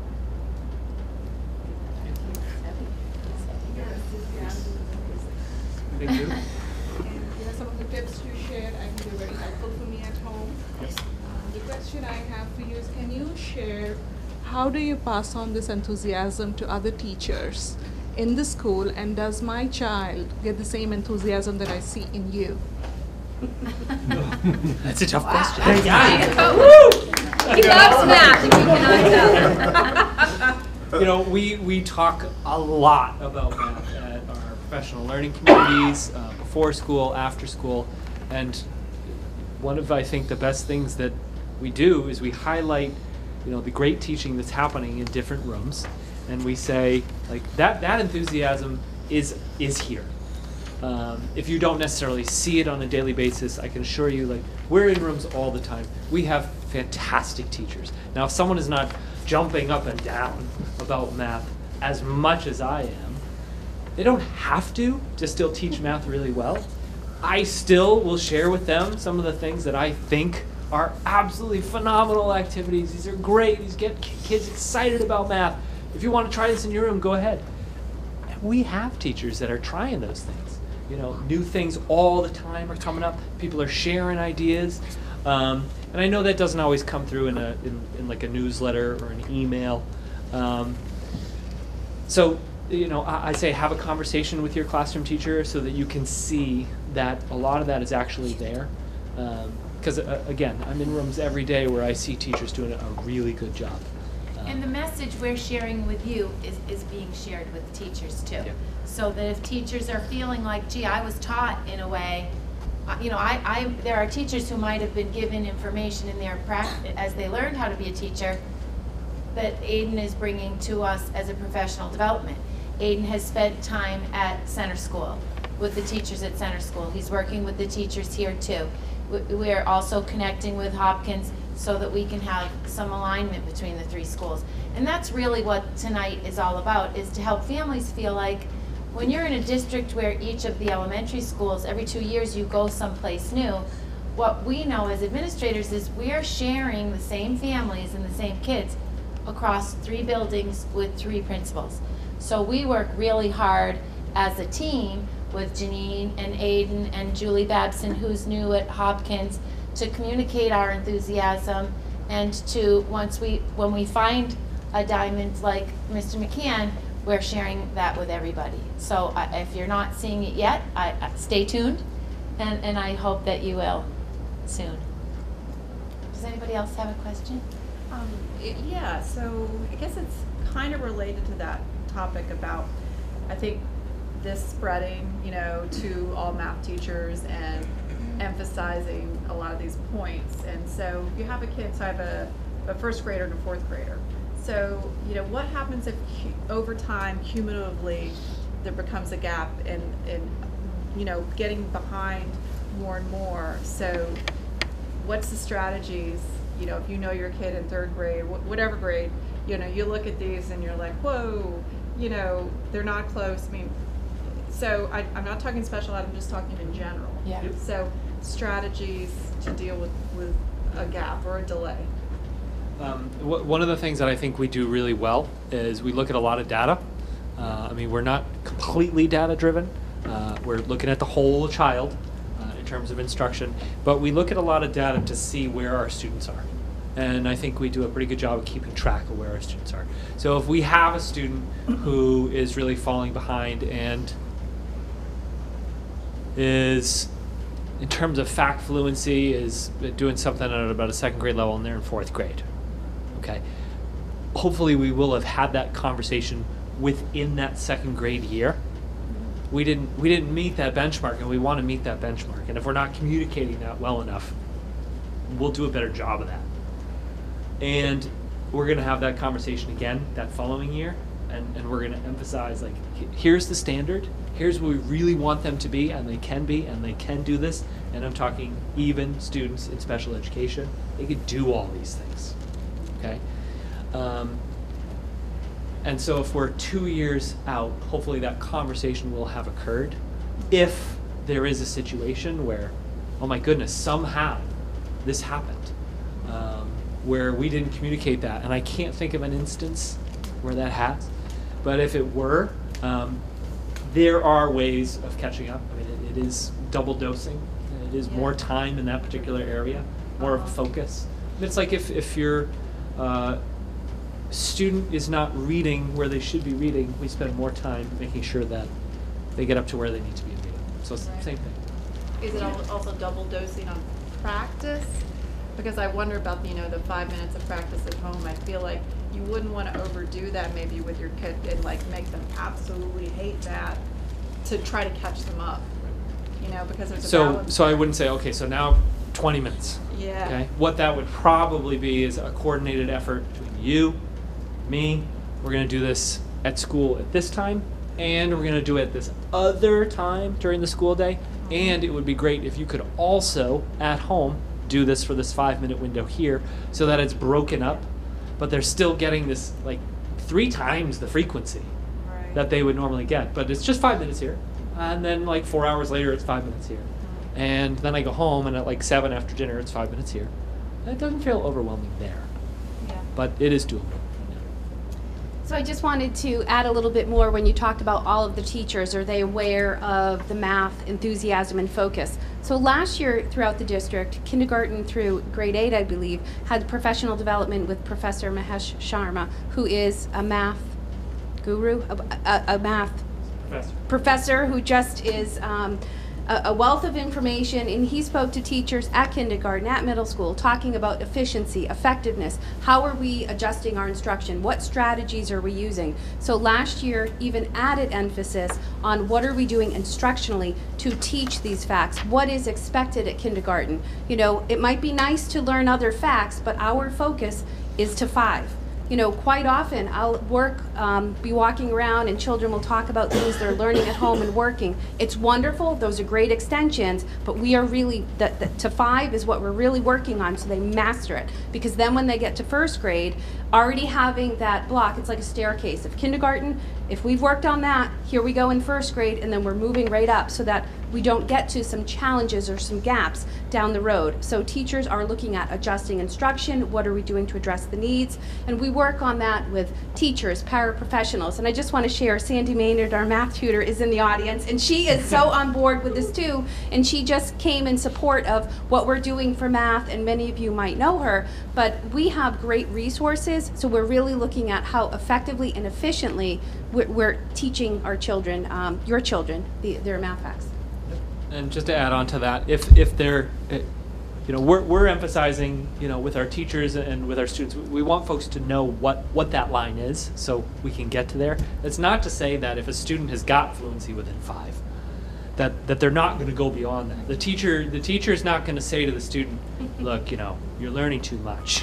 Thank you. And some of the tips you shared, I think they're very helpful for me at home. Yes. The question I have for you is, can you share how do you pass on this enthusiasm to other teachers in the school, and does my child get the same enthusiasm that I see in you? That's a tough question. He loves math, if you cannot tell. We talk a lot about math at our professional learning communities, before school, after school, and one of, I think, the best things that we do is we highlight, the great teaching that's happening in different rooms, and we say, that enthusiasm is here. If you don't necessarily see it on a daily basis, I can assure you, we're in rooms all the time. We have fantastic teachers. Now, if someone is not jumping up and down about math as much as I am, they don't have to still teach math really well. I still will share with them some of the things that I think are absolutely phenomenal activities. These are great. These get kids excited about math. If you want to try this in your room, go ahead. And we have teachers that are trying those things. You know, new things all the time are coming up. People are sharing ideas. And I know that doesn't always come through in like a newsletter or an email. So, you know, I say have a conversation with your classroom teacher so that you can see that a lot of that is actually there. Because again, I'm in rooms every day where I see teachers doing a really good job. And the message we're sharing with you is being shared with teachers too. Yeah. So that if teachers are feeling like, gee, I was taught in a way, you know, there are teachers who might have been given information in their practice as they learned how to be a teacher that Aiden is bringing to us as a professional development. Aiden has spent time at center school with the teachers at center school. He's working with the teachers here too. We're also connecting with Hopkins so that we can have some alignment between the three schools. And that's really what tonight is all about, is to help families feel like when you're in a district where each of the elementary schools, every 2 years you go someplace new, what we know as administrators is we are sharing the same families and the same kids across 3 buildings with 3 principals. So we work really hard as a team with Janine and Aiden and Julie Babson, who's new at Hopkins, to communicate our enthusiasm and to, when we find a diamond like Mr. McCann, we're sharing that with everybody. So if you're not seeing it yet, stay tuned, and I hope that you will soon. Does anybody else have a question? Yeah, so I guess it's kind of related to that topic about, I think, this spreading, you know, to all math teachers and emphasizing a lot of these points. And so you have a kid, so I have a first grader and a fourth grader. So, you know, what happens if over time, cumulatively, there becomes a gap in you know, getting behind more and more? So what's the strategies, you know, if you know your kid in 3rd grade, whatever grade, you know, you look at these and you're like, whoa, you know, they're not close. I mean, so I'm not talking special ed, I'm just talking in general. Yeah. So strategies to deal with a gap or a delay. One of the things that I think we do really well is we look at a lot of data. I mean, we're not completely data driven. We're looking at the whole child in terms of instruction, but we look at a lot of data to see where our students are. And I think we do a pretty good job of keeping track of where our students are. So if we have a student who is really falling behind and is, in terms of fact fluency, is doing something at about a 2nd grade level and they're in 4th grade, okay? Hopefully we will have had that conversation within that 2nd grade year. We didn't meet that benchmark, and we want to meet that benchmark. And if we're not communicating that well enough, we'll do a better job of that. And we're going to have that conversation again that following year, and we're going to emphasize, like, here's the standard, here's what we really want them to be, and they can do this. And I'm talking even students in special education, they could do all these things, okay? And so if we're 2 years out, hopefully that conversation will have occurred. If there is a situation where, oh my goodness, somehow this happened, where we didn't communicate that, and I can't think of an instance where that has, but if it were, there are ways of catching up. I mean, it is double dosing. It is more time in that particular area, more of a focus. And it's like if your student is not reading where they should be reading, we spend more time making sure that they get up to where they need to be in reading. So it's the same thing. Is it also double dosing on practice? Because I wonder about, you know, the 5 minutes of practice at home. I feel like you wouldn't want to overdo that maybe with your kid and like make them absolutely hate that to try to catch them up, you know, because there's a balance. So I wouldn't say, okay, so now 20 minutes. Yeah. Okay. What that would probably be is a coordinated effort between you, me. We're going to do this at school at this time, and we're going to do it this other time during the school day. And it would be great if you could also at home do this for this 5-minute window here, so that it's broken up, but they're still getting this like 3 times the frequency that they would normally get. But it's just 5 minutes here, and then like 4 hours later it's 5 minutes here, and then I go home, and at like 7 after dinner it's 5 minutes here, It doesn't feel overwhelming there, Yeah. but it is doable. So I just wanted to add a little bit more when you talked about all of the teachers. Are they aware of the math enthusiasm and focus? So last year throughout the district, kindergarten through grade 8, I believe, had professional development with Professor Mahesh Sharma, who is a math guru, a math professor who just is a wealth of information, and he spoke to teachers at kindergarten, at middle school, talking about efficiency, effectiveness, how are we adjusting our instruction, what strategies are we using. So last year even added emphasis on what are we doing instructionally to teach these facts, what is expected at kindergarten. You know, it might be nice to learn other facts, but our focus is to 5. You know, quite often I'll be walking around and children will talk about things they're learning at home and working. It's wonderful, those are great extensions, but we are really, to 5 is what we're really working on so they master it. Because then when they get to 1st grade, already having that block, it's like a staircase. Of kindergarten, if we've worked on that, here we go in 1st grade, and then we're moving right up so that we don't get to some challenges or some gaps down the road. So teachers are looking at adjusting instruction, what are we doing to address the needs, and we work on that with teachers, paraprofessionals. And I just want to share, Sandy Maynard, our math tutor, is in the audience, and she is so on board with this too, and she just came in support of what we're doing for math, and many of you might know her, but we have great resources, so we're really looking at how effectively and efficiently we're teaching our children, your children, their math facts. And just to add on to that, if they're, you know, we're emphasizing, you know, with our teachers and with our students, we want folks to know what that line is so we can get to there. It's not to say that if a student has got fluency within 5, that they're not going to go beyond that. The teacher is not going to say to the student, look, you know, you're learning too much.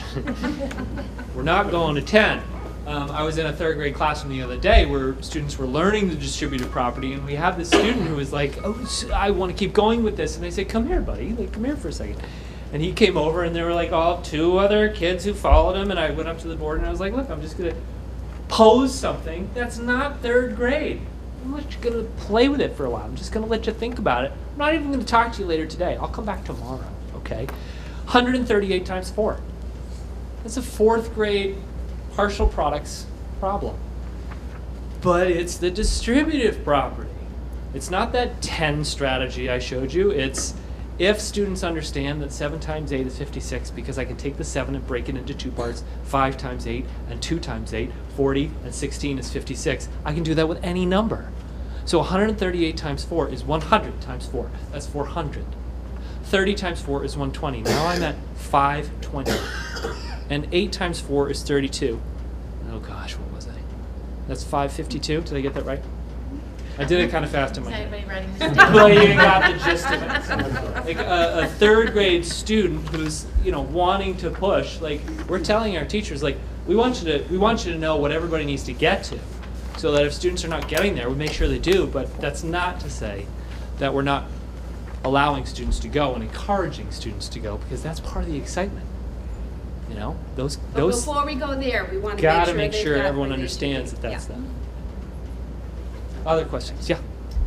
We're not going to 10. I was in a 3rd grade classroom the other day where students were learning the distributive property, and we have this student who was like, oh, I want to keep going with this. And they said, come here, buddy. Like, come here for a second. And he came over, and there were like all 2 other kids who followed him, and I went up to the board, and I was like, look, I'm just going to pose something that's not 3rd grade. I'm just going to play with it for a while. I'm just going to let you think about it. I'm not even going to talk to you later today. I'll come back tomorrow, okay? 138 times 4. That's a 4th grade partial products problem. But it's the distributive property. It's not that 10 strategy I showed you. It's if students understand that 7 times 8 is 56 because I can take the 7 and break it into 2 parts, 5 times 8 and 2 times 8, 40 and 16 is 56. I can do that with any number. So 138 times 4 is 100 times 4. That's 400. 30 times 4 is 120. Now I'm at 520. And 8 times 4 is 32. Oh gosh, what was I? That's 552. Did I get that right? I did it kind of fast in my head. Is anybody writing this down? Well, you got the gist of it. Like a 3rd grade student who's, you know, wanting to push. Like, we're telling our teachers, like, we want you to know what everybody needs to get to, so that if students are not getting there, we make sure they do. But that's not to say that we're not allowing students to go and encouraging students to go, because that's part of the excitement. You know, those. But before we go there, we want to Gotta make sure everyone what they understands should that do. that's Yeah. them. Other questions? Yeah.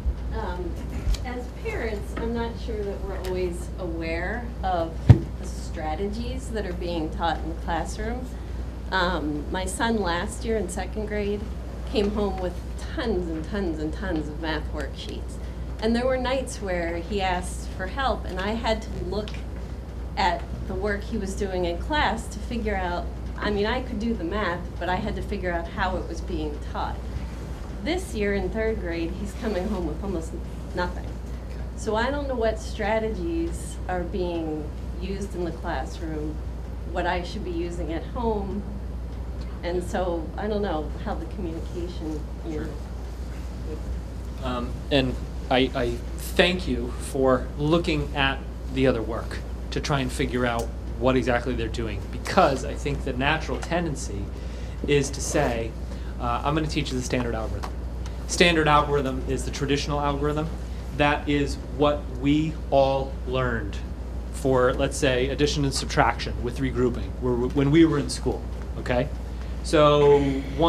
As parents, I'm not sure that we're always aware of the strategies that are being taught in the classroom. My son last year in 2nd grade came home with tons and tons and tons of math worksheets. And there were nights where he asked for help, and I had to look at the work he was doing in class to figure out, I mean, I could do the math, but I had to figure out how it was being taught. This year in 3rd grade, he's coming home with almost nothing. So I don't know what strategies are being used in the classroom, what I should be using at home, and so I don't know how the communication, you know. And I thank you for looking at the other work to try and figure out what exactly they're doing, because I think the natural tendency is to say, I'm going to teach you the standard algorithm. Standard algorithm is the traditional algorithm. That is what we all learned for, let's say, addition and subtraction with regrouping when we were in school, okay? So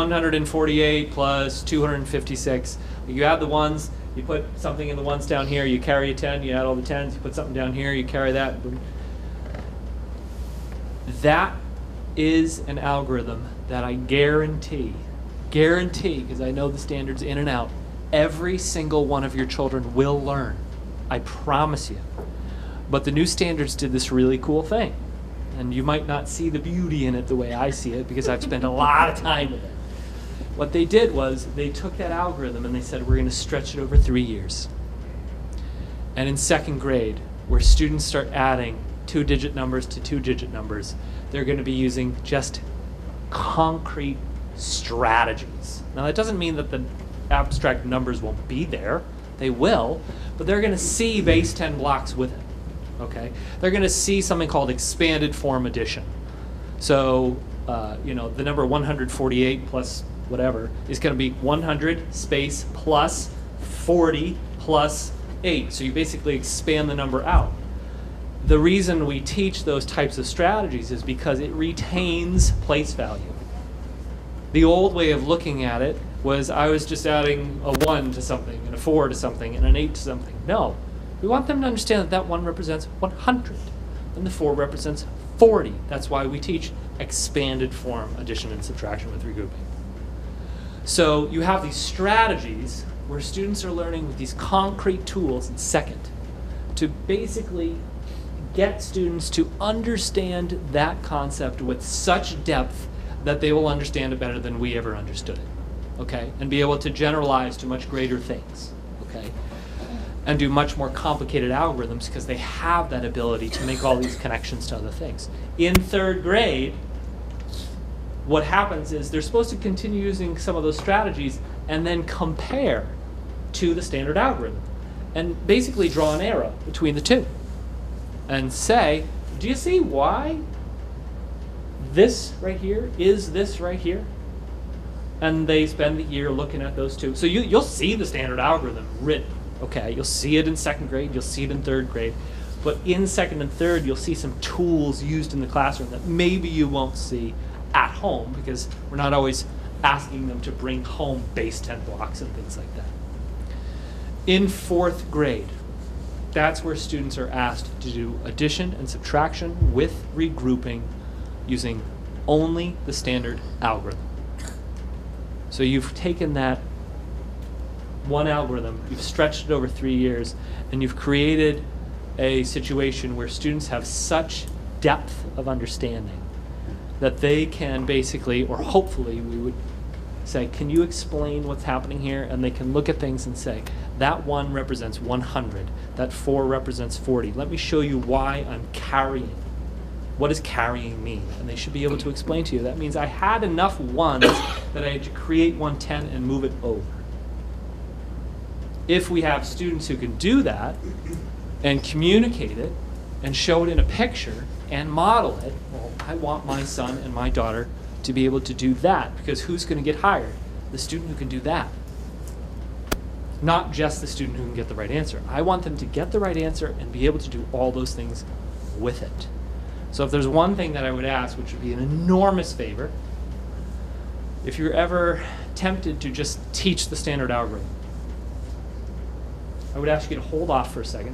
148 plus 256, you add the ones, you put something in the ones down here, you carry a 10, you add all the 10s, you put something down here, you carry that. That is an algorithm that I guarantee, because I know the standards in and out, every single one of your children will learn. I promise you. But the new standards did this really cool thing. And you might not see the beauty in it the way I see it, because I've spent a lot of time with it. What they did was they took that algorithm and they said, we're going to stretch it over 3 years. And in 2nd grade, where students start adding 2-digit numbers to 2-digit numbers, they're going to be using just concrete strategies. Now, that doesn't mean that the abstract numbers won't be there. They will, but they're going to see base 10 blocks with it. Okay? They're going to see something called expanded form addition. So, the number 148 plus whatever is going to be 100 space plus 40 plus 8. So you basically expand the number out. The reason we teach those types of strategies is because it retains place value. The old way of looking at it was I was just adding a 1 to something and a 4 to something and an 8 to something. No. We want them to understand that that 1 represents 100 and the 4 represents 40. That's why we teach expanded form addition and subtraction with regrouping. So you have these strategies where students are learning with these concrete tools in 2nd to basically get students to understand that concept with such depth that they will understand it better than we ever understood it, okay? And be able to generalize to much greater things, okay? And do much more complicated algorithms because they have that ability to make all these connections to other things. In 3rd grade, what happens is they're supposed to continue using some of those strategies and then compare to the standard algorithm and basically draw an arrow between the two and say, do you see why this right here is this right here? And they spend the year looking at those two. So you'll see the standard algorithm written, okay? You'll see it in 2nd grade, you'll see it in 3rd grade. But in 2nd and 3rd, you'll see some tools used in the classroom that maybe you won't see at home because we're not always asking them to bring home base 10 blocks and things like that. In 4th grade, that's where students are asked to do addition and subtraction with regrouping using only the standard algorithm. So you've taken that one algorithm, you've stretched it over 3 years, and you've created a situation where students have such depth of understanding that they can basically, or hopefully we would say, can you explain what's happening here? And they can look at things and say, that 1 represents 100, that 4 represents 40. Let me show you why I'm carrying. What does carrying mean? And they should be able to explain to you. That means I had enough 1s that I had to create 110 and move it over. If we have students who can do that and communicate it and show it in a picture and model it, well, I want my son and my daughter to be able to do that, because who's going to get hired? The student who can do that. Not just the student who can get the right answer. I want them to get the right answer and be able to do all those things with it. So if there's one thing that I would ask, which would be an enormous favor, if you're ever tempted to just teach the standard algorithm, I would ask you to hold off for a second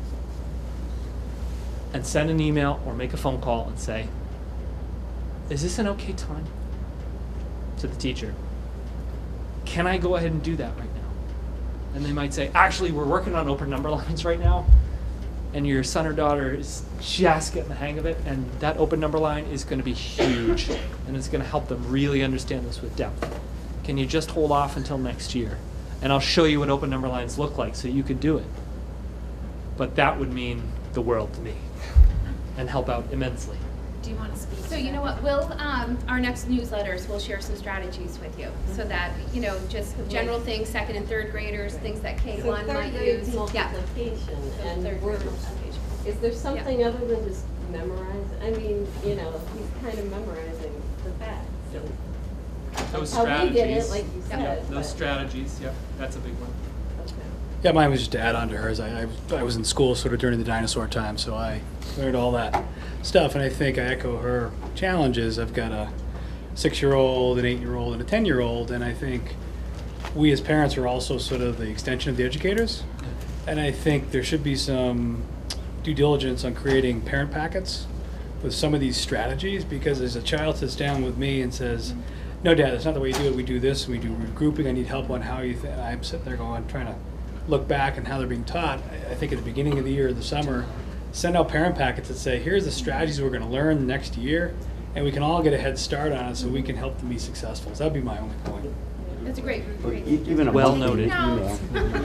and send an email or make a phone call and say, is this an okay time? To the teacher. Can I go ahead and do that right now? And they might say, actually, we're working on open number lines right now, and your son or daughter is just getting the hang of it, and that open number line is going to be huge, and it's going to help them really understand this with depth. Can you just hold off until next year? And I'll show you what open number lines look like so you could do it. But that would mean the world to me and help out immensely. Do you want to speak? So you know what, we'll, our next newsletters, we'll share some strategies with you so that, you know, just general things, 2nd and 3rd graders, things that K1 might use. Multiplication and Third words. grade multiplication. Is there something other than just memorize? I mean, you know, he's kind of memorizing the facts. Those How we did it, strategies. like you said. Yeah, but- those strategies, yeah, that's a big one. Okay. Yeah, mine was just to add on to hers. I was in school sort of during the dinosaur time, so I learned all that stuff. And I think I echo her challenges. I've got a 6-year-old, an 8-year-old, and a 10-year-old, and I think we as parents are also sort of the extension of the educators. And I think there should be some due diligence on creating parent packets with some of these strategies, because as a child sits down with me and says, no, Dad, that's not the way you do it. We do this, and we do regrouping. I need help on how you I'm sitting there going, trying to look back and how they're being taught. I think at the beginning of the year or the summer, send out parent packets that say, here's the strategies we're going to learn next year, and we can all get a head start on it so we can help them be successful. So that'd be my only point. That's a great. Even a Well monthly noted. email.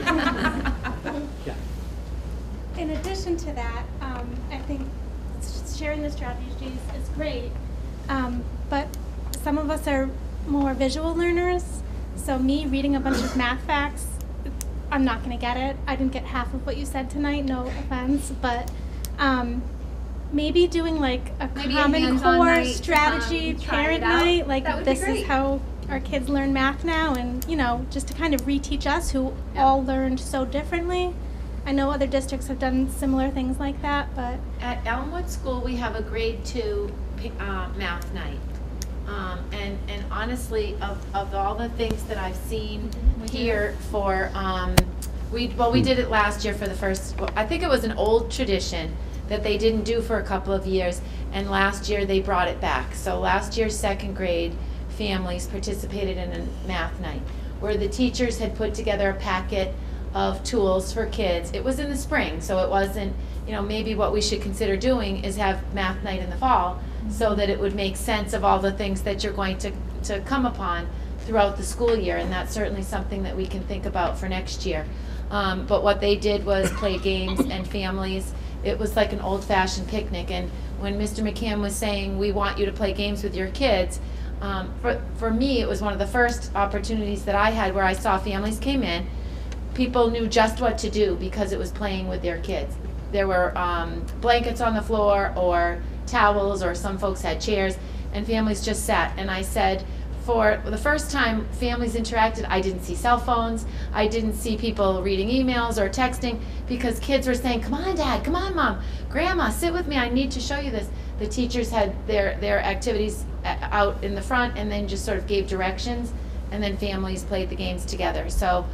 Yeah. In addition to that, I think sharing the strategies is great, but some of us are more visual learners. So me reading a bunch of math facts, I'm not going to get it. I didn't get half of what you said tonight, no offense, but maybe doing like a Maybe a Common hands-on Core night to strategy try parent it out. night, like That would be this great. is how our kids learn math now, and you know, just to kind of reteach us who Yeah. all learned so differently. I know other districts have done similar things like that, but At Elmwood School, we have a grade 2 math night. And honestly, of all the things that I've seen here for, we did it last year for the first, I think it was an old tradition that they didn't do for a couple of years, and last year they brought it back. So last year's second grade families participated in a math night, where the teachers had put together a packet of tools for kids. It was in the spring, so it wasn't, you know, maybe what we should consider doing is have math night in the fall, so that it would make sense of all the things that you're going to come upon throughout the school year, and that's certainly something that we can think about for next year. But what they did was play games and families. It was like an old-fashioned picnic, and when Mr. McCann was saying, we want you to play games with your kids, for me, it was one of the first opportunities that I had where I saw families came in, people knew just what to do because it was playing with their kids. There were blankets on the floor or towels, or some folks had chairs, and families just sat. And I said, for the first time families interacted, I didn't see cell phones, I didn't see people reading emails or texting, because kids were saying, come on, Dad, come on, Mom, Grandma, sit with me, I need to show you this. The teachers had their activities out in the front, and then just sort of gave directions, and then families played the games together. So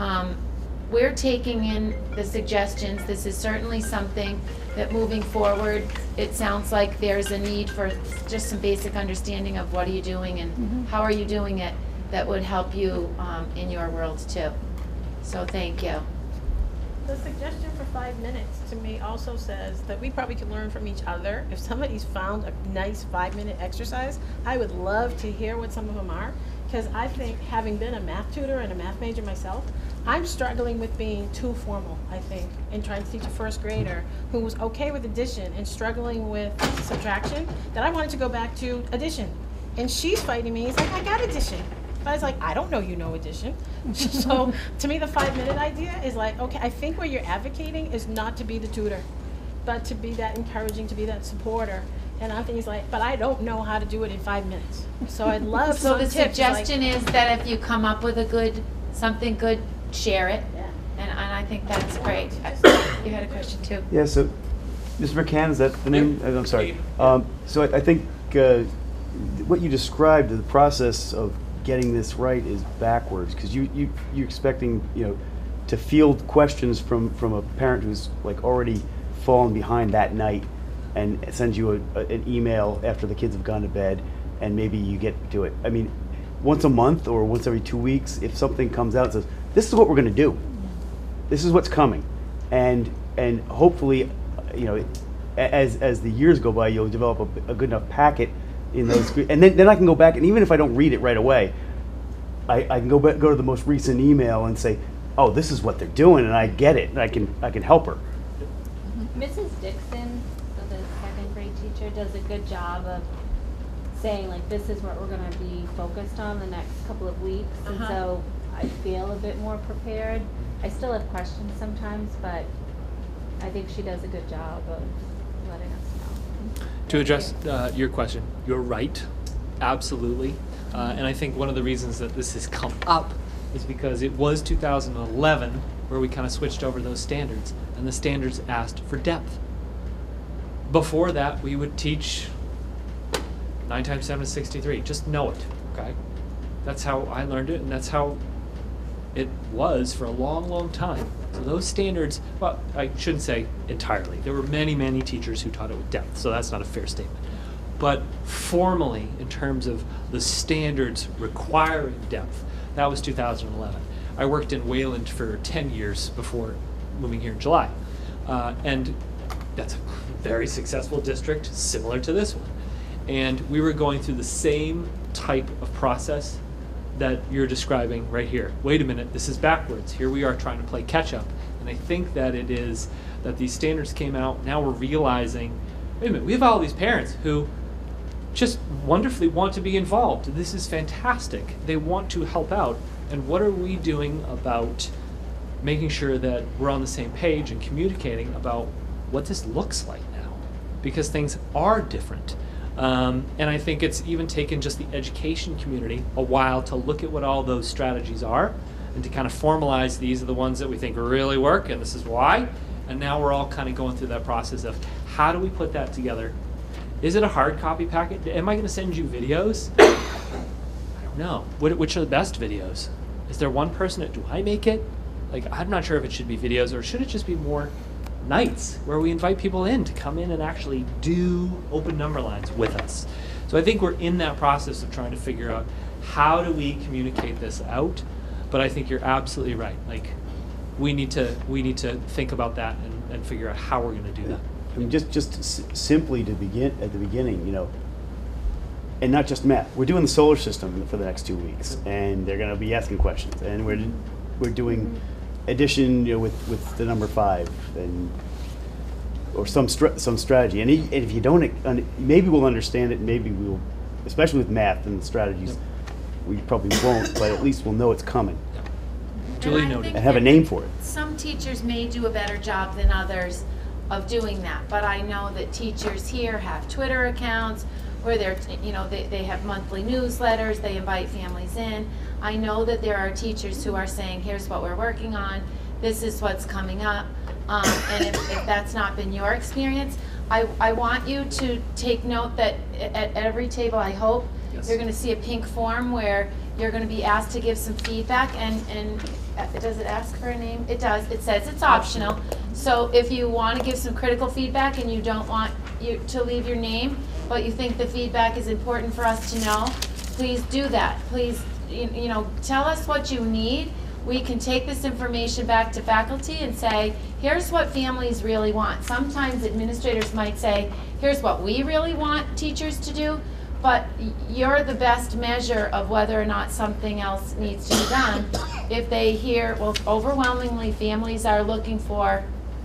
we're taking in the suggestions. This is certainly something that moving forward, it sounds like there's a need for just some basic understanding of what are you doing and how are you doing it that would help you in your world too. So thank you. The suggestion for 5 minutes to me also says that we probably could learn from each other. If somebody's found a nice 5-minute exercise, I would love to hear what some of them are, because I think, having been a math tutor and a math major myself, I'm struggling with being too formal, I think, and trying to teach a first grader who was okay with addition and struggling with subtraction, that I wanted to go back to addition. And she's fighting me. It's like, I got addition. But I was like, I don't know you know addition. So to me, the 5-minute idea is like, okay, I think what you're advocating is not to be the tutor, but to be that encouraging, to be that supporter. And I'm thinking, like, but I don't know how to do it in 5 minutes. So I'd love So some the tips. suggestion is that if you come up with something good, share it. Yeah. And I think that's great. You had a question too. Yeah, so, Mr. McCann, is that the name? I'm sorry. So I think what you described, the process of getting this right, is backwards, because you're expecting, to field questions from a parent who's like already fallen behind that night, and sends you an email after the kids have gone to bed, and maybe you get to it. I mean, once a month or once every 2 weeks, if something comes out and says, this is what we're going to do, this is what's coming, and hopefully, as the years go by, you'll develop a good enough packet in those, and then I can go back, and even if I don't read it right away, I can go to the most recent email and say, oh, this is what they're doing, and I get it, and I can help her. Mrs. Dixon, the second grade teacher, does a good job of saying, like, this is what we're going to be focused on the next couple of weeks, and so I feel a bit more prepared. I still have questions sometimes, but I think she does a good job of letting us know. To address your question, you're right, absolutely. And I think one of the reasons that this has come up is because it was 2011 where we kind of switched over those standards, and the standards asked for depth. Before that, we would teach 9 times 7 is 63. Just know it, okay? That's how I learned it, and that's how it was for a long, long time. So those standards, well, I shouldn't say entirely. There were many, many teachers who taught it with depth, so that's not a fair statement. But formally, in terms of the standards requiring depth, that was 2011. I worked in Wayland for 10 years before moving here in July. And that's a very successful district, similar to this one. And we were going through the same type of process that you're describing right here. Wait a minute, this is backwards. Here we are trying to play catch up. And I think that it is that these standards came out, now we're realizing, wait a minute, we have all these parents who just wonderfully want to be involved. This is fantastic. They want to help out. And what are we doing about making sure that we're on the same page and communicating about what this looks like now? Because things are different. And I think it's even taken just the education community a while to look at what all those strategies are and to kind of formalize these are the ones that we think really work and this is why. And now we're all kind of going through that process of how do we put that together? Is it a hard copy packet? Am I going to send you videos? I don't know. Which are the best videos? Is there one person that, do I make it? Like, I'm not sure if it should be videos or should it just be more nights where we invite people in to come in and actually do open number lines with us. So I think we're in that process of trying to figure out how do we communicate this out. But I think you're absolutely right. Like, we need to think about that and figure out how we're going to do that. I mean, just simply to begin at the beginning, you know, and not just math. We're doing the solar system for the next 2 weeks, and they're going to be asking questions, and we're doing addition, you know, with the number 5 and or some strategy. And if you don't, maybe we'll understand it. Maybe we'll, especially with math and the strategies, we probably won't. But at least we'll know it's coming. Duly noted. And have a name for it. Some teachers may do a better job than others of doing that, but I know that teachers here have Twitter accounts where they're, you know, they have monthly newsletters, they invite families in. I know that there are teachers who are saying, here's what we're working on, this is what's coming up, and if that's not been your experience, I want you to take note that at every table, I hope, you're going to see a pink form where you're going to be asked to give some feedback, and does it ask for a name? It does. It says it's optional. So if you want to give some critical feedback and you don't want you to leave your name, but you think the feedback is important for us to know, please do that. Please, you know, tell us what you need. We can take this information back to faculty and say, here's what families really want. Sometimes administrators might say, here's what we really want teachers to do, but you're the best measure of whether or not something else needs to be done. If they hear, well, overwhelmingly families are looking for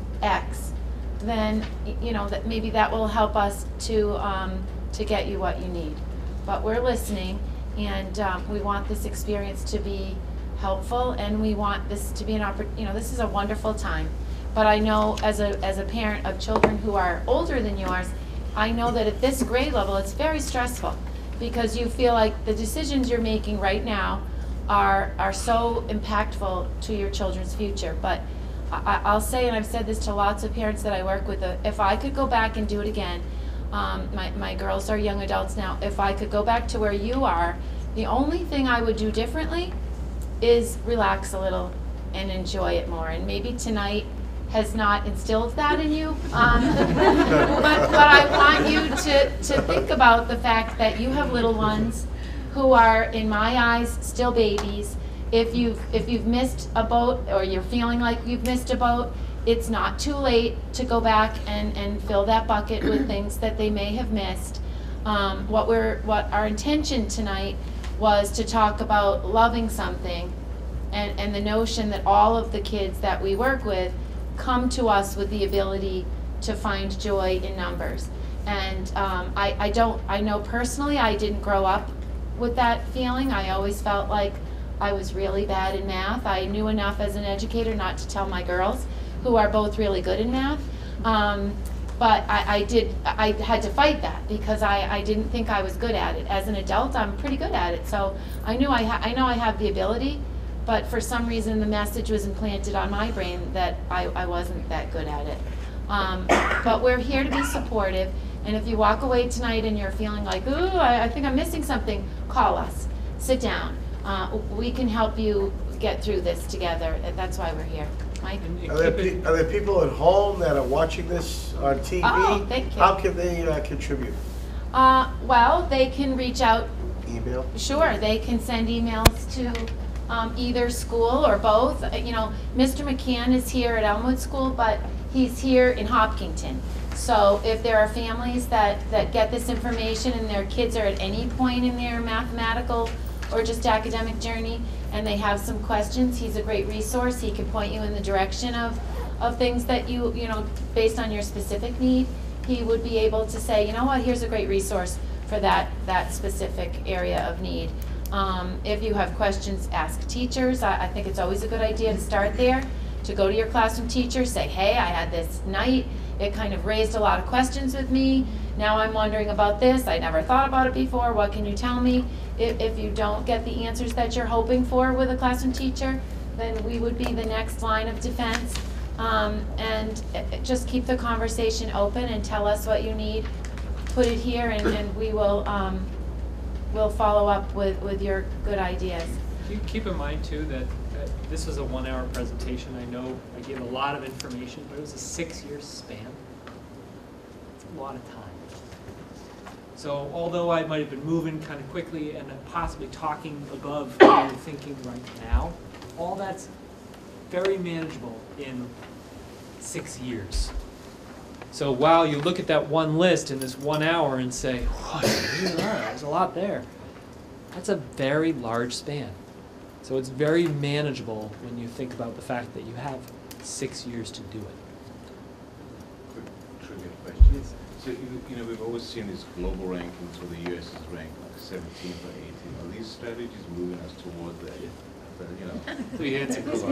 X, then, you know, that maybe that will help us to get you what you need. But we're listening, and we want this experience to be helpful, and we want this to be an opportunity. You know, this is a wonderful time. But I know as a parent of children who are older than yours, I know that at this grade level it's very stressful because you feel like the decisions you're making right now are so impactful to your children's future. But I'll say, and I've said this to lots of parents that I work with, if I could go back and do it again, my girls are young adults now, if I could go back to where you are, the only thing I would do differently is relax a little and enjoy it more. And maybe tonight has not instilled that in you, but I want you to think about the fact that you have little ones who are, in my eyes, still babies. If you've missed a boat, or you're feeling like you've missed a boat, it's not too late to go back and fill that bucket with things that they may have missed. What our intention tonight was to talk about loving something, and the notion that all of the kids that we work with come to us with the ability to find joy in numbers. And I know personally I didn't grow up with that feeling. I always felt like I was really bad in math. I knew enough as an educator not to tell my girls, who are both really good in math. But I had to fight that because I didn't think I was good at it. As an adult, I'm pretty good at it. So I know I have the ability, but for some reason the message was implanted on my brain that I wasn't that good at it. But we're here to be supportive, and if you walk away tonight and you're feeling like, ooh, I think I'm missing something, call us, sit down. We can help you get through this together. That's why we're here. Mike? And Are keep there, it- are there people at home that are watching this on TV? Oh, thank you. How can they contribute? Well, they can reach out. Email? Sure, they can send emails to either school or both. You know, Mr. McCann is here at Elmwood School, but he's here in Hopkinton. So if there are families that get this information and their kids are at any point in their mathematical or just academic journey and they have some questions, he's a great resource. He can point you in the direction of things that you know, based on your specific need. He would be able to say, you know what, here's a great resource for that specific area of need. If you have questions, ask teachers. I think it's always a good idea to start there, to go to your classroom teacher, say, hey, I had this night, it kind of raised a lot of questions with me. Now I'm wondering about this, I never thought about it before, what can you tell me? If you don't get the answers that you're hoping for with a classroom teacher, then we would be the next line of defense. And just keep the conversation open and tell us what you need. Put it here and we will we'll follow up with your good ideas. Keep in mind too that this was a 1-hour presentation. I know I gave a lot of information, but it was a 6-year span. It's a lot of time. So although I might have been moving kind of quickly and possibly talking above what you're thinking right now, all that's very manageable in 6 years. So while you look at that one list in this 1 hour and say, "Whoa, there's a lot there," that's a very large span. So it's very manageable when you think about the fact that you have 6 years to do it. Quick trivia question. So you know, we've always seen these global rankings where the U.S. is ranked like 17th or 18th. Are these strategies moving us toward the you know? The answer is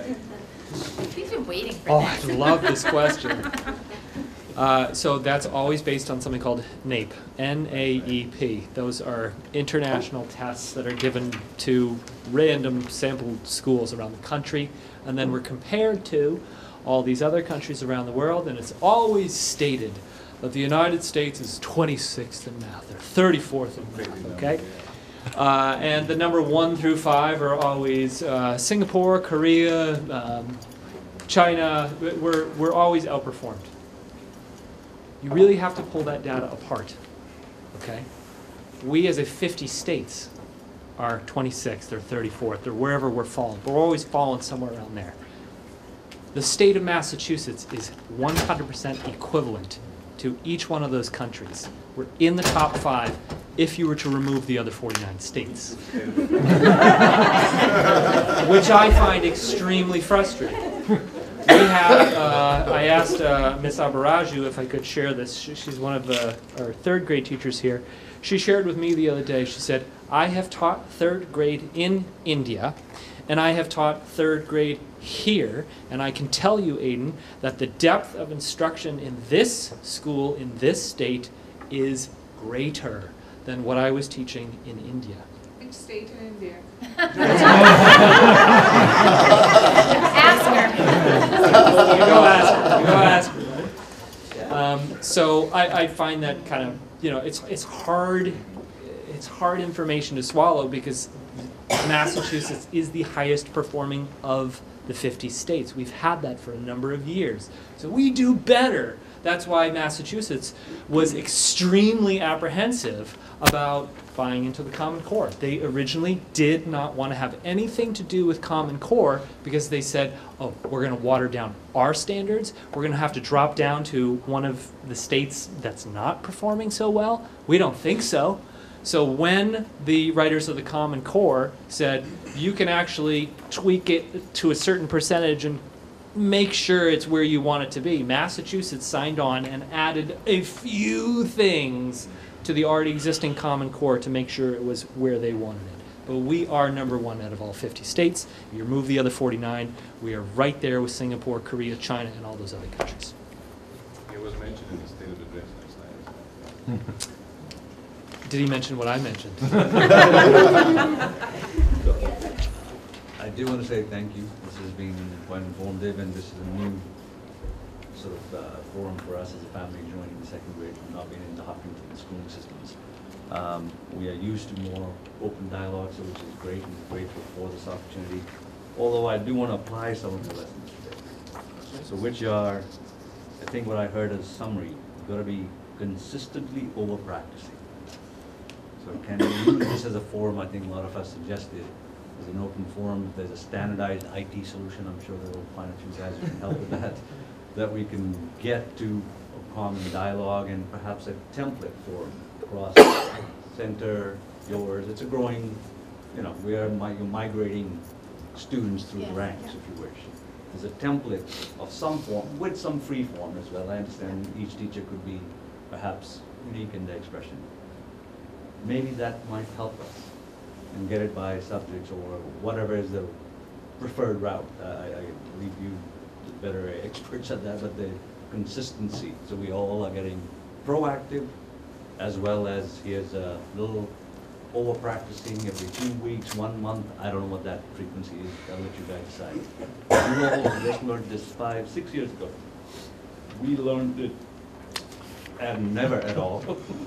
He's been waiting for oh, that. I love this question. So that's always based on something called NAEP, N-A-E-P. Those are international tests that are given to random sampled schools around the country, and then we're compared to all these other countries around the world, and it's always stated that the United States is 26th in math, or 34th in math, okay? And the number 1 through 5 are always Singapore, Korea, China. We're always outperformed. You really have to pull that data apart, okay? We as a 50 states are 26th or 34th or wherever we're falling. We're always falling somewhere around there. The state of Massachusetts is 100% equivalent to each one of those countries. We're in the top 5 if you were to remove the other 49 states, which I find extremely frustrating. We have, I asked Ms. Abaraju if I could share this. She's one of our 3rd grade teachers here. She shared with me the other day, she said, I have taught 3rd grade in India, and I have taught 3rd grade here, and I can tell you, Aiden, that the depth of instruction in this school, in this state, is greater than what I was teaching in India. Which state in India? Ask her. You go ask her. So I find that kind of, you know, it's hard information to swallow because Massachusetts is the highest performing of the 50 states. We've had that for a number of years. So we do better. That's why Massachusetts was extremely apprehensive about buying into the Common Core. They originally did not want to have anything to do with Common Core because they said, oh, we're going to water down our standards. We're going to have to drop down to one of the states that's not performing so well. We don't think so. So when the writers of the Common Core said, you can actually tweak it to a certain percentage and make sure it's where you want it to be, Massachusetts signed on and added a few things to the already existing Common Core to make sure it was where they wanted it. But we are number 1 out of all 50 states. If you remove the other 49, we are right there with Singapore, Korea, China, and all those other countries. It was mentioned in the State of the Address last night. Did he mention what I mentioned? I do want to say thank you. This has been quite informative, and this is a new sort of forum for us as a family joining the 2nd grade from not being in the Hopkinton schooling systems. We are used to more open dialogue, so which is great, and grateful for this opportunity. although I do want to apply some of the lessons today. So which are, I think what I heard as summary, you've got to be consistently over practicing. So can we use this as a forum? I think a lot of us suggested as an open forum. If there's a standardized IT solution, I'm sure there will find a few guys who can help with that we can get to a common dialogue and perhaps a template for across center, yours. It's a growing, we are migrating students through the ranks, if you wish. There's a template of some form, with some free form as well. I understand each teacher could be perhaps unique in their expression. Maybe that might help us and get it by subjects or whatever is the preferred route. I believe you better experts at that, but the consistency, so we all are getting proactive as well as here's a little over practicing every 2 weeks, 1 month. I don't know what that frequency is. I'll let you guys decide. We all just learned this 5, 6 years ago. We learned it and never at all.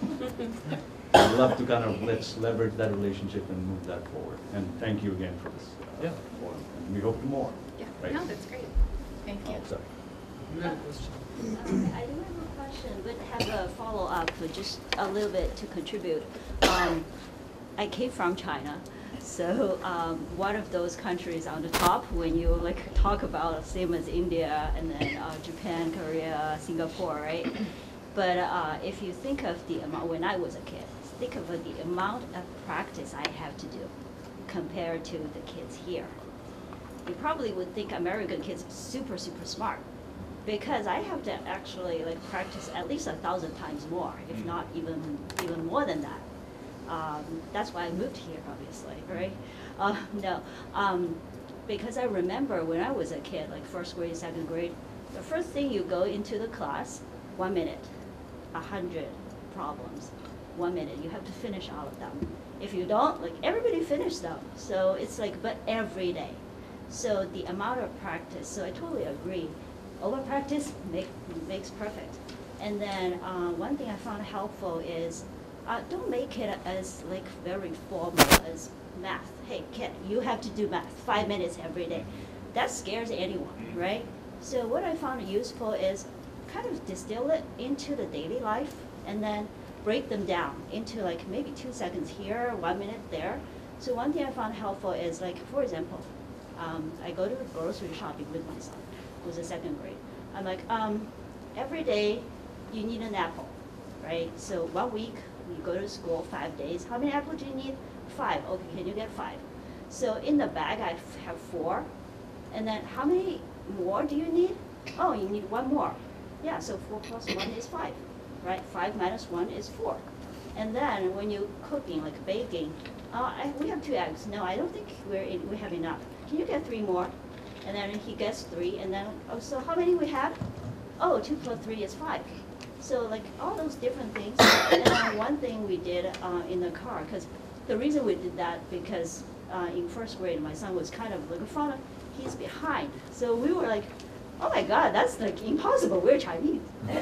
I'd love to kind of let's leverage that relationship and move that forward. And thank you again for this forum. And we hope to more. Yeah, Right? No, that's great. Thank you. Sorry. You had a question? I do have a question, but have a follow-up, just a little bit to contribute. I came from China, so one of those countries on the top when you talk about same as India and then Japan, Korea, Singapore, right? But if you think of the amount, when I was a kid, think of the amount of practice I have to do compared to the kids here. You probably would think American kids are super, super smart because I have to actually practice at least 1,000 times more, if not even more than that. That's why I moved here, obviously, right? Because I remember when I was a kid, first grade, second grade, the first thing you go into the class, 1 minute, 100 problems, 1 minute. You have to finish all of them. If you don't, everybody finished them. So it's but every day. So the amount of practice, so I totally agree. Over practice makes perfect. And then one thing I found helpful is don't make it as very formal as math. Hey kid, you have to do math 5 minutes every day. That scares anyone, right? So what I found useful is kind of distill it into the daily life and then break them down into maybe 2 seconds here, 1 minute there. So one thing I found helpful is for example, I go to the grocery shopping with my son, who's in second grade. I'm like, every day you need an apple, right? So 1 week, you go to school 5 days. How many apples do you need? 5. Okay, can you get 5? So in the bag, I have 4. And then how many more do you need? Oh, you need 1 more. Yeah, so 4 plus 1 is 5, right? 5 minus 1 is 4. And then when you're cooking, baking, we have 2 eggs. No, I don't think we have enough. Can you get 3 more? And then he gets 3, and then, oh, so how many we have? Oh, 2 plus 3 is 5. So all those different things. And then one thing we did in the car, because the reason we did that because in first grade my son was kind of he's behind. So we were like, oh my God, that's impossible. We're Chinese.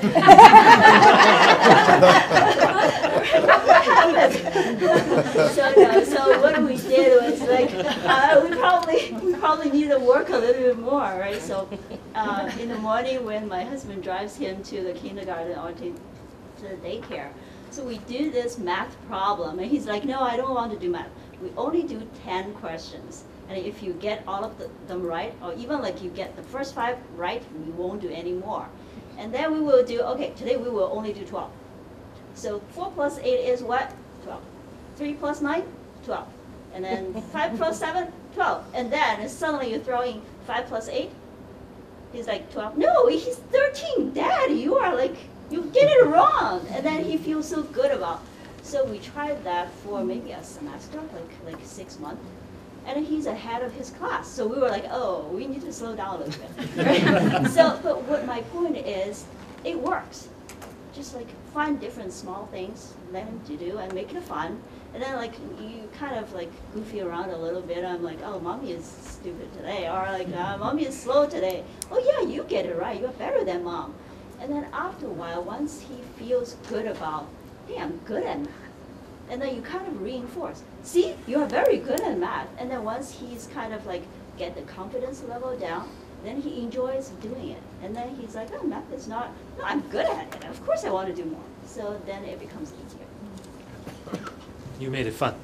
So what we did was we probably need to work a little bit more, right? So in the morning when my husband drives him to the kindergarten or to the daycare, so we do this math problem, and he's like, no, I don't want to do math. We only do 10 questions. And if you get all of them right, or even you get the first 5 right, we won't do any more. And then we will do, okay, today we will only do 12. So 4 plus 8 is what? 12. 3 plus 9? 12. And then 5 plus 7? 12. And then suddenly you throw in 5 plus 8? He's like 12. No, he's 13. Dad, you are you get it wrong. And then he feels so good about it. So we tried that for maybe a semester, like 6 months. And he's ahead of his class. So we were like, oh, we need to slow down a little bit. Right? So, but what my point is, it works. Just find different small things, let him to do, and make it fun. And then you kind of goofy around a little bit. I'm like, oh, mommy is stupid today. Or mommy is slow today. Oh yeah, you get it right. You're better than mom. And then after a while, once he feels good about, hey, I'm good at math. And then you kind of reinforce. See, you are very good at math. And then once he's kind of get the confidence level down, then he enjoys doing it. And then he's like, oh, math is not, no, I'm good at it. Of course I want to do more. So then it becomes easier. You made it fun.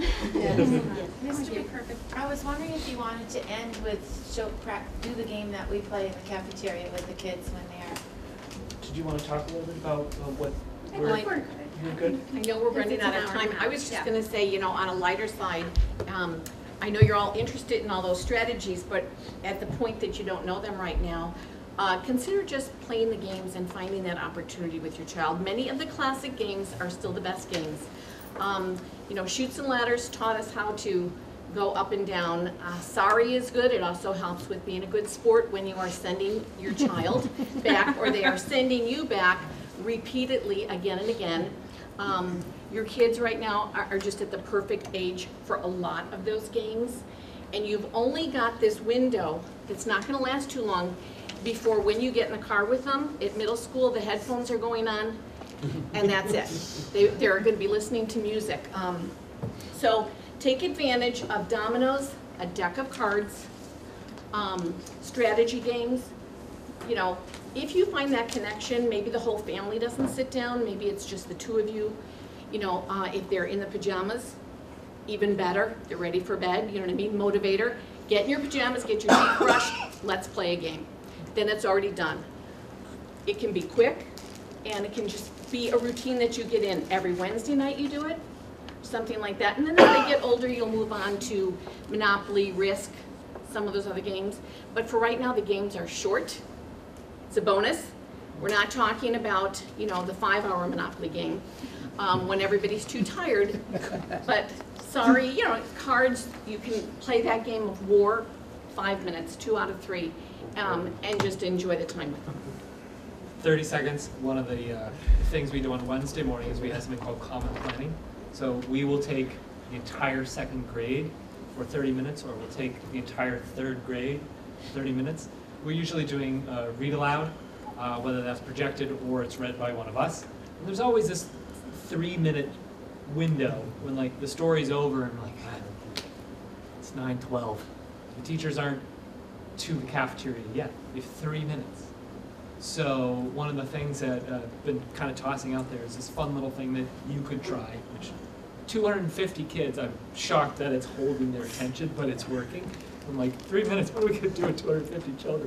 Mr. Perfect. I was wondering if you wanted to end with do the game that we play in the cafeteria with the kids when they are. Did you want to talk a little bit about what you're good? I know we're running out of time. I was just going to say, you know, on a lighter side, I know you're all interested in all those strategies, but at the point that you don't know them right now, consider just playing the games and finding that opportunity with your child. Many of the classic games are still the best games. You know, Chutes and Ladders taught us how to go up and down. Sorry is good. It also helps with being a good sport when you are sending your child back, or they are sending you back repeatedly again and again. Your kids right now are just at the perfect age for a lot of those games, and you've only got this window that's not going to last too long before when you get in the car with them at middle school, the headphones are going on, and that's it. They're going to be listening to music. So take advantage of dominoes, a deck of cards, strategy games. You know, if you find that connection, maybe the whole family doesn't sit down, maybe it's just the two of you. You know, if they're in the pajamas, even better. They're ready for bed, you know what I mean? Motivator. Get in your pajamas, get your teeth brushed, let's play a game. Then it's already done. It can be quick, and it can just be a routine that you get in. Every Wednesday night you do it, something like that. And then as they get older, you'll move on to Monopoly, Risk, some of those other games. But for right now, the games are short. It's a bonus. We're not talking about, you know, the 5-hour Monopoly game when everybody's too tired. But sorry, you know, cards, you can play that game of war, 5 minutes, 2 out of 3, and just enjoy the time with them. 30 seconds. One of the things we do on Wednesday morning is we have something called common planning. So we will take the entire 2nd grade for 30 minutes, or we'll take the entire 3rd grade, 30 minutes. We're usually doing read aloud, whether that's projected or it's read by one of us. And there's always this 3-minute window when like the story's over and like, it's 9:12. The teachers aren't to the cafeteria yet. We have 3 minutes. So one of the things that I've been kind of tossing out there is this fun little thing that you could try, which 250 kids, I'm shocked that it's holding their attention, but it's working. I'm like, 3 minutes, what are we going to do with 250 children?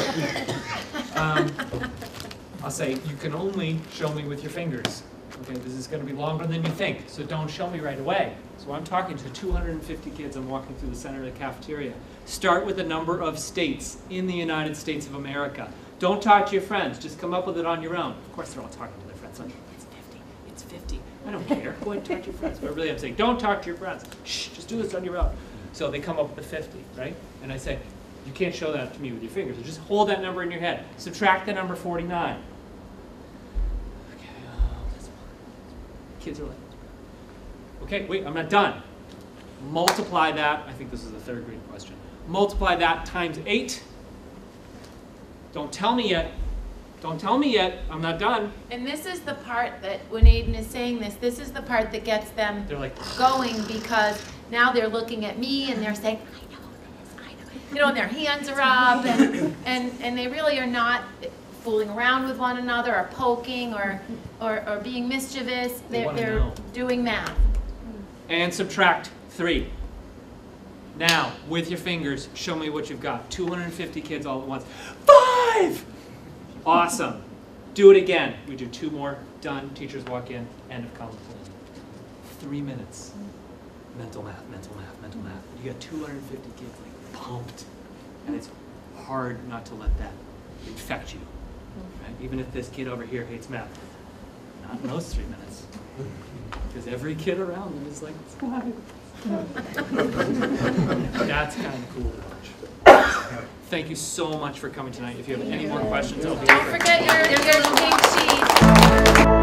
I'll say, you can only show me with your fingers. Okay, this is going to be longer than you think, so don't show me right away. So I'm talking to 250 kids. I'm walking through the center of the cafeteria. Start with the number of states in the United States of America. Don't talk to your friends. Just come up with it on your own. Of course, they're all talking to their friends. Like, it's 50. It's 50. I don't care. Go ahead and talk to your friends. But really, I'm saying, don't talk to your friends. Shh, just do this on your own. So they come up with the 50, right? And I say, you can't show that to me with your fingers. So just hold that number in your head. Subtract the number 49. Okay, this one. Kids are like, okay, wait, I'm not done. Multiply that. I think this is a 3rd grade question. Multiply that times 8. Don't tell me yet. Don't tell me yet. I'm not done. And this is the part that, when Aiden is saying this is the part that gets them going, because now they're looking at me and they're saying, I know this, I know. You know, and their hands are up, and they really are not fooling around with one another or poking or being mischievous. They're doing math. And subtract 3. Now, with your fingers, show me what you've got. 250 kids all at once. 5! Awesome. Do it again. We do 2 more. Done. Teachers walk in. End of common plan. 3 minutes. Mental math, mental math, mental math. You got 250 kids like pumped. And it's hard not to let that infect you. Right? Even if this kid over here hates math. Not in those 3 minutes. Because every kid around them is like, it's 5. That's kind of cool to watch. Thank you so much for coming tonight. If you have any more questions, I'll be here. Don't forget your pink sheet.